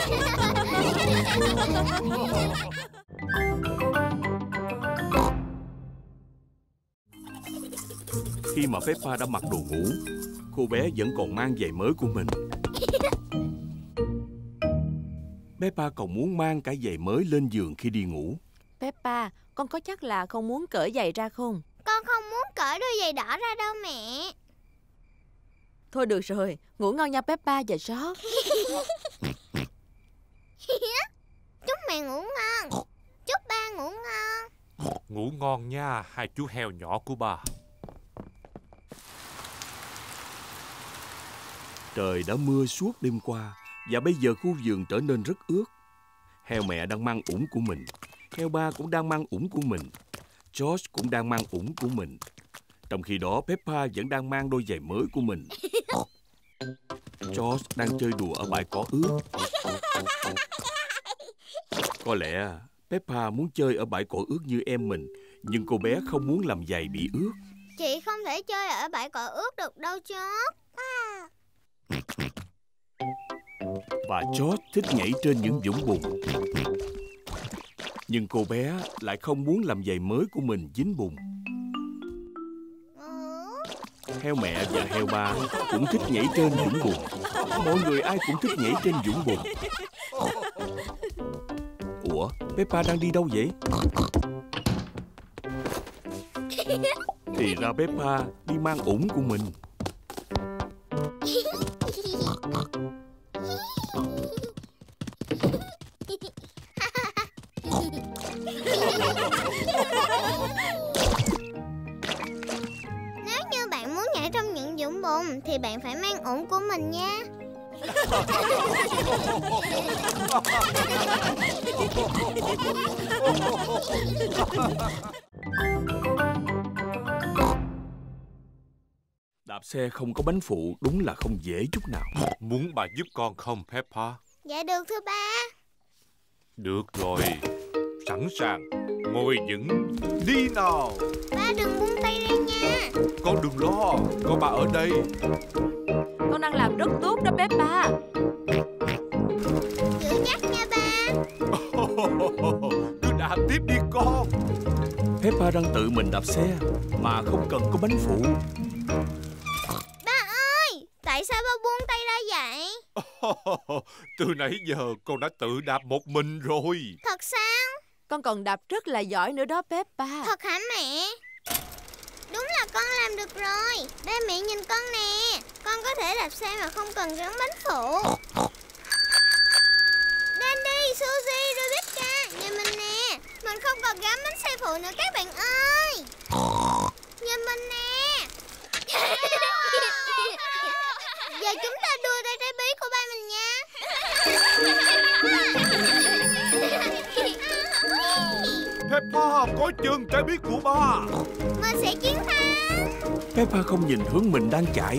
Khi mà Peppa đã mặc đồ ngủ, cô bé vẫn còn mang giày mới của mình. Peppa còn muốn mang cả giày mới lên giường khi đi ngủ. Peppa, con có chắc là không muốn cởi giày ra không? Con không muốn cởi đôi giày đỏ ra đâu mẹ. Thôi được rồi, ngủ ngon nha Peppa và George. Chúc mẹ ngủ ngon. Chúc ba ngủ ngon. Ngủ ngon nha, hai chú heo nhỏ của ba. Trời đã mưa suốt đêm qua và bây giờ khu vườn trở nên rất ướt. Heo mẹ đang mang ủng của mình. Heo ba cũng đang mang ủng của mình. George cũng đang mang ủng của mình. Trong khi đó Peppa vẫn đang mang đôi giày mới của mình. George đang chơi đùa ở bãi cỏ ướt. Có lẽ Peppa muốn chơi ở bãi cỏ ướt như em mình, nhưng cô bé không muốn làm giày bị ướt. Chị không thể chơi ở bãi cỏ ướt được đâu George. À. Và George thích nhảy trên những vũng bùn. Nhưng cô bé lại không muốn làm giày mới của mình dính bùn. Heo mẹ và heo ba cũng thích nhảy trên vũng bùn. Mọi người ai cũng thích nhảy trên vũng bùn. Ủa, Peppa đang đi đâu vậy? Thì ra Peppa đi mang ủng của mình. Nếu như bạn muốn nhảy trong những vũng bùn thì bạn phải mang ủng của mình nha. Đạp xe không có bánh phụ đúng là không dễ chút nào. Muốn bà giúp con không Peppa? Dạ được thưa ba. Được rồi, sẵn sàng, ngồi vững, đi nào. Ba đừng buông tay ra nha. Con đừng lo, có bà ở đây. Con đang làm rất tốt đó Peppa. Giữ chắc nha ba. Cứ đạp tiếp đi con. Peppa đang tự mình đạp xe mà không cần có bánh phụ. Ba ơi, tại sao ba buông tay ra vậy? Từ nãy giờ con đã tự đạp một mình rồi. Thật sao? Con còn đạp rất là giỏi nữa đó Peppa. Thật hả mẹ? Đúng là con làm được rồi. Ba mẹ nhìn con nè. Con có thể đạp xe mà không cần gắn bánh phụ. Dandy, Suzy, Rebecca, nhìn mình nè. Mình không cần gắn bánh xe phụ nữa các bạn ơi. Nhìn mình nè. Giờ chúng ta đua tay trái bí của ba mình nha. Peppa, có chừng trái bí của ba. Mình sẽ chiến thắng. Peppa không nhìn hướng mình đang chạy.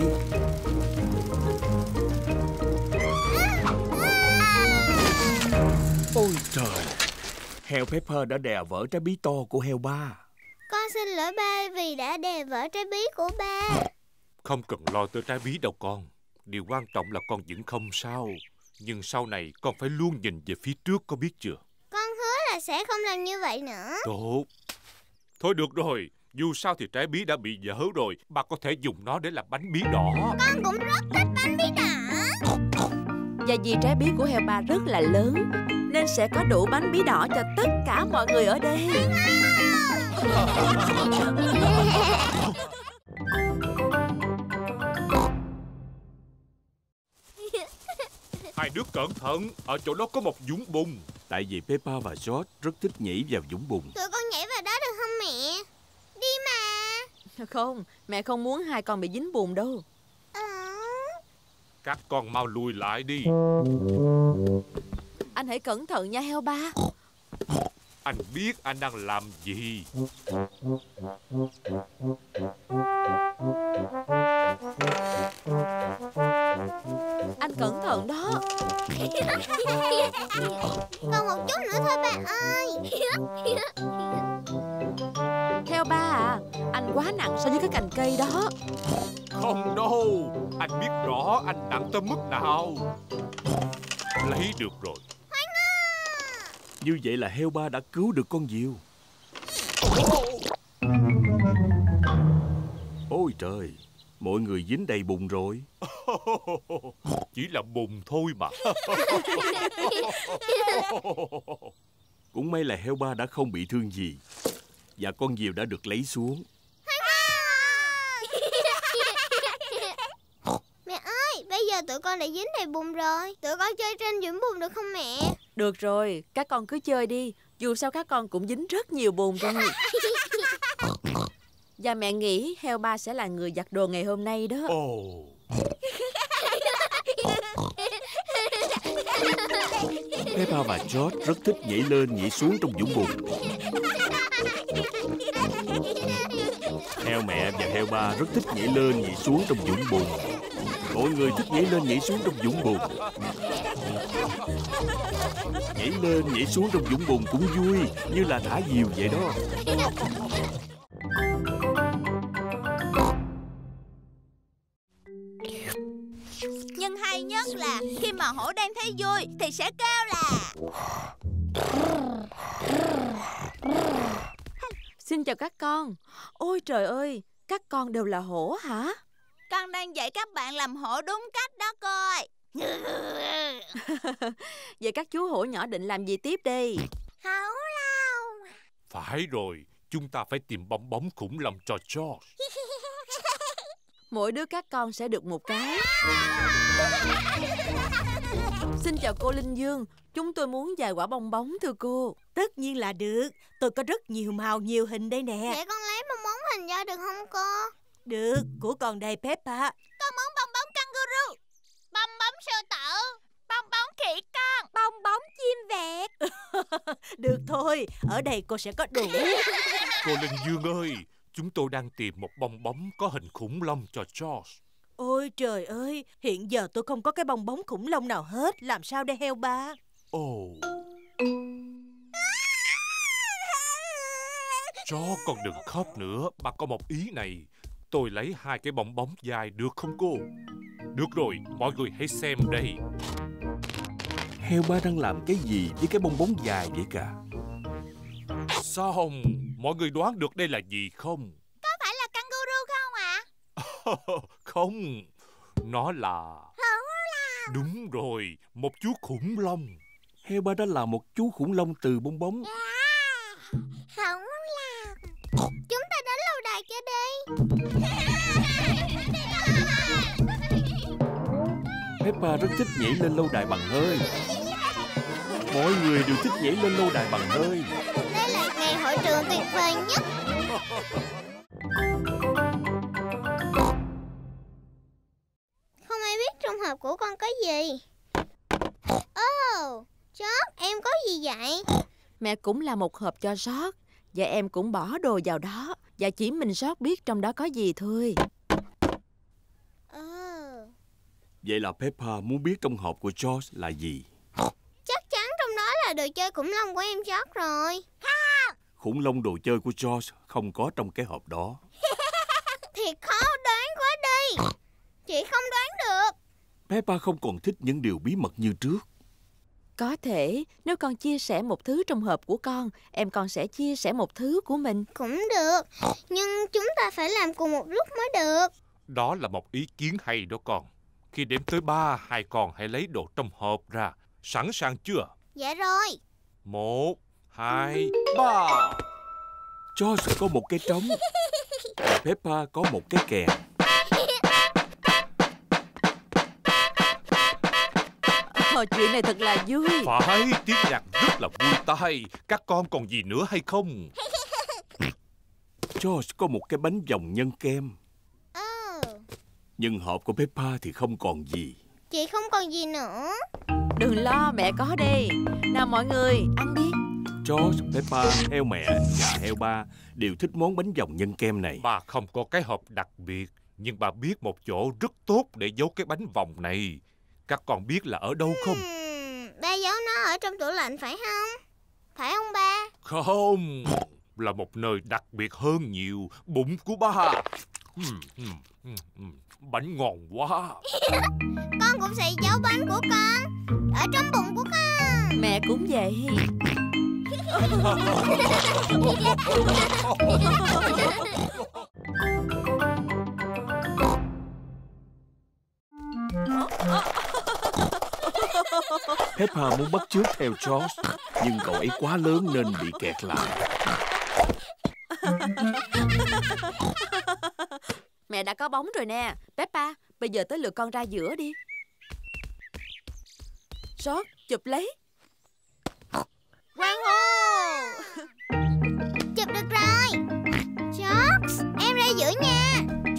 Ôi trời, heo Peppa đã đè vỡ trái bí to của heo ba. Con xin lỗi ba vì đã đè vỡ trái bí của ba. Không cần lo tới trái bí đâu con. Điều quan trọng là con vẫn không sao. Nhưng sau này con phải luôn nhìn về phía trước, có biết chưa? sẽ không làm như vậy nữa. Tốt. Thôi được rồi, dù sao thì trái bí đã bị dở rồi. Bà có thể dùng nó để làm bánh bí đỏ. Con cũng rất thích bánh bí đỏ. Và vì trái bí của heo ba rất là lớn, nên sẽ có đủ bánh bí đỏ cho tất cả mọi người ở đây. Hai đứa cẩn thận, ở chỗ đó có một vũng bùn. Tại vì Peppa và George rất thích nhảy vào vũng bùn. Tụi con nhảy vào đó được không mẹ? Đi mà. Không, mẹ không muốn hai con bị dính bùn đâu. À... Các con mau lùi lại đi. Anh hãy cẩn thận nha heo ba. Anh biết anh đang làm gì. Anh cẩn thận đó. Còn một chút nữa thôi bà ơi. Heo ba à, anh quá nặng so với cái cành cây đó. Không đâu, anh biết rõ anh nặng tới mức nào. Lấy được rồi. Như vậy là heo ba đã cứu được con diều. Ôi trời, mọi người dính đầy bùn rồi. Chỉ là bùn thôi mà. Cũng may là heo ba đã không bị thương gì, và con diều đã được lấy xuống. Mẹ ơi, bây giờ tụi con đã dính đầy bùn rồi. Tụi con chơi trên vũng bùn được không mẹ? Được rồi, các con cứ chơi đi. Dù sao các con cũng dính rất nhiều bùn rồi. Và mẹ nghĩ heo ba sẽ là người giặt đồ ngày hôm nay đó. Ồ. Peppa và George rất thích nhảy lên nhảy xuống trong vũng bùn. Heo mẹ và heo ba rất thích nhảy lên nhảy xuống trong vũng bùn. Mọi người thích nhảy lên nhảy xuống trong vũng bùn. Nhảy lên nhảy xuống trong vũng bùn cũng vui, như là thả diều vậy đó. Nhưng hay nhất là khi mà hổ đang thấy vui thì sẽ kêu là... Xin chào các con. Ôi trời ơi, các con đều là hổ hả? Con đang dạy các bạn làm hổ đúng cách đó coi. Vậy các chú hổ nhỏ định làm gì tiếp đây? Hổ long. Phải rồi, chúng ta phải tìm bong bóng khủng long cho George. Mỗi đứa các con sẽ được một cái. Xin chào cô Linh Dương, chúng tôi muốn vài quả bong bóng thưa cô. Tất nhiên là được. Tôi có rất nhiều màu, nhiều hình đây nè. Để con lấy bong bóng hình ra được không cô? Được, của con đây Peppa. Con muốn bong bóng kangaroo, bong bóng sư tử, bong bóng khỉ con, bong bóng chim vẹt. Được thôi, ở đây cô sẽ có đủ. Cô Linh Dương ơi, chúng tôi đang tìm một bong bóng có hình khủng long cho George. Ôi trời ơi, hiện giờ tôi không có cái bong bóng khủng long nào hết. Làm sao đây heo ba? Ồ. Oh. George, con đừng khóc nữa. Bà có một ý này. Tôi lấy hai cái bong bóng dài được không cô? Được rồi, mọi người hãy xem đây. Heo ba đang làm cái gì với cái bong bóng dài vậy cả? Xong, mọi người đoán được đây là gì không? Có phải là kangaroo không ạ? À? Không, nó là... Khủng long. Đúng rồi, một chú khủng long. Heo ba đã làm một chú khủng long từ bong bóng. Yeah. Khủng long. Chúng ta đến lâu đài cho đi. Peppa rất thích nhảy lên lâu đài bằng hơi. Mọi người đều thích nhảy lên lâu đài bằng hơi. Đây là ngày hội trường tuyệt vời nhất. Không ai biết trong hộp của con có gì. Ồ, oh, George, em có gì vậy? Mẹ cũng làm một hộp cho George, và em cũng bỏ đồ vào đó, và chỉ mình George biết trong đó có gì thôi. Oh. Vậy là Peppa muốn biết trong hộp của George là gì? Chắc chắn trong đó là đồ chơi khủng long của em George rồi. Khủng long đồ chơi của George không có trong cái hộp đó. Thiệt khó đoán quá đi. Chị không đoán được. Peppa không còn thích những điều bí mật như trước. Có thể, nếu con chia sẻ một thứ trong hộp của con, em con sẽ chia sẻ một thứ của mình. Cũng được, nhưng chúng ta phải làm cùng một lúc mới được. Đó là một ý kiến hay đó con. Khi đếm tới ba, hai con hãy lấy đồ trong hộp ra. Sẵn sàng chưa? Dạ rồi. Một, hai, ba. George có một cái trống, Peppa có một cái kèn. Ồ, chuyện này thật là vui. Phải, tiếng nhạc rất là vui tai. Các con còn gì nữa hay không? George có một cái bánh vòng nhân kem. Ừ. Nhưng hộp của Peppa thì không còn gì. Chị không còn gì nữa. Đừng lo, mẹ có đây. Nào mọi người, ăn đi. George, Peppa, heo mẹ và heo ba đều thích món bánh vòng nhân kem này. Bà không có cái hộp đặc biệt, nhưng bà biết một chỗ rất tốt để giấu cái bánh vòng này. Các con biết là ở đâu không? Hmm, ba giấu nó ở trong tủ lạnh phải không? Phải không ba? Không, là một nơi đặc biệt hơn nhiều. Bụng của ba. Bánh ngon quá. Con cũng sẽ giấu bánh của con ở trong bụng của con. Mẹ cũng vậy. Peppa muốn bắt chước theo George, nhưng cậu ấy quá lớn nên bị kẹt lại. Mẹ đã có bóng rồi nè. Peppa, bây giờ tới lượt con ra giữa đi. George, chụp lấy. Quang hô! Chụp được rồi. George, em ra giữa nha.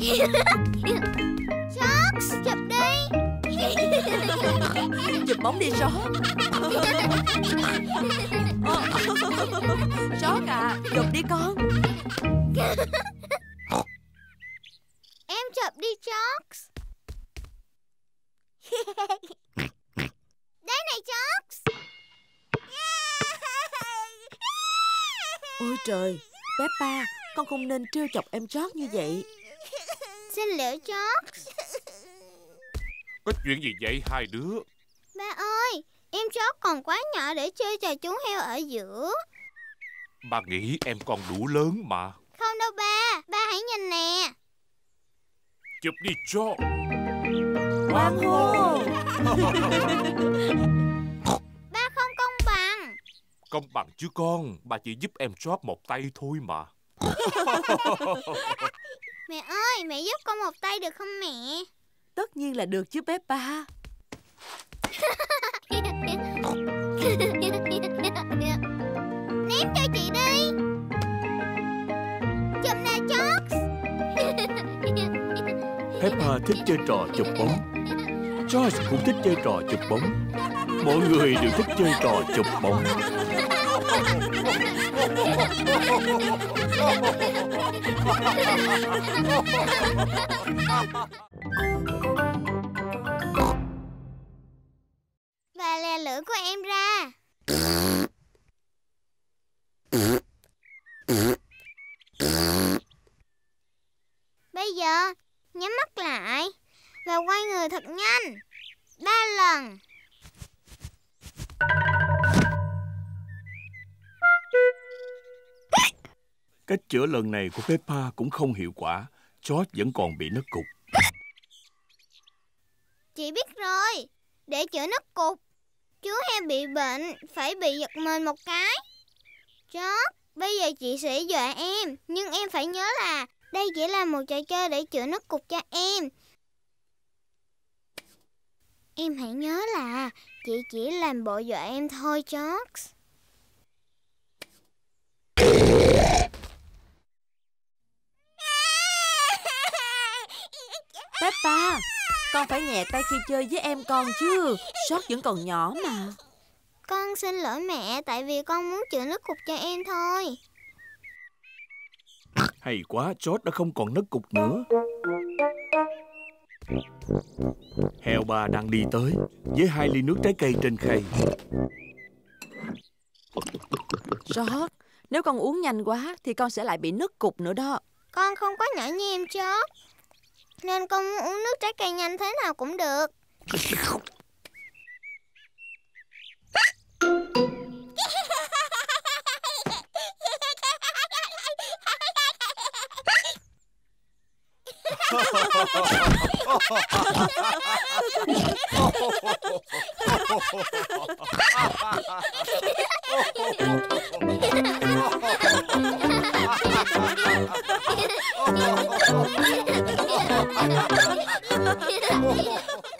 George, chụp đi. Chụp bóng đi George. George à, chụp đi con. Em chụp đi George. Đây này George. Ôi trời, Peppa, con không nên trêu chọc em George như vậy. Xin lỗi George. Có chuyện gì vậy hai đứa? Ba ơi, em George còn quá nhỏ để chơi trò chú heo ở giữa. Ba nghĩ em còn đủ lớn mà. Không đâu ba, ba hãy nhìn nè. Chụp đi George. Quang hô. Ba không công bằng. Công bằng chứ con, bà chỉ giúp em George một tay thôi mà. Mẹ ơi, mẹ giúp con một tay được không mẹ? Tất nhiên là được chứ Peppa. Ném cho chị đi. Chụp nè George. Peppa thích chơi trò chụp bóng. George cũng thích chơi trò chụp bóng. Mọi người đều thích chơi trò chụp bóng. Và lè lưỡi của em ra. Bây giờ nhắm mắt lại và quay người thật nhanh. Ba lần. Cách chữa lần này của Peppa cũng không hiệu quả. George vẫn còn bị nứt cục. Chị biết rồi. Để chữa nứt cục, chú heo bị bệnh phải bị giật mình một cái. George, bây giờ chị sẽ dọa em, nhưng em phải nhớ là đây chỉ là một trò chơi để chữa nứt cục cho em. Em hãy nhớ là chị chỉ làm bộ dọa em thôi George. Peppa, con phải nhẹ tay khi chơi với em con chứ. George vẫn còn nhỏ mà. Con xin lỗi mẹ, tại vì con muốn chữa nứt cục cho em thôi. Hay quá, George đã không còn nứt cục nữa. Heo ba đang đi tới với hai ly nước trái cây trên khay. George, nếu con uống nhanh quá thì con sẽ lại bị nứt cục nữa đó. Con không có nhỏ như em George, nên con muốn uống nước trái cây nhanh thế nào cũng được. Ha ha ha!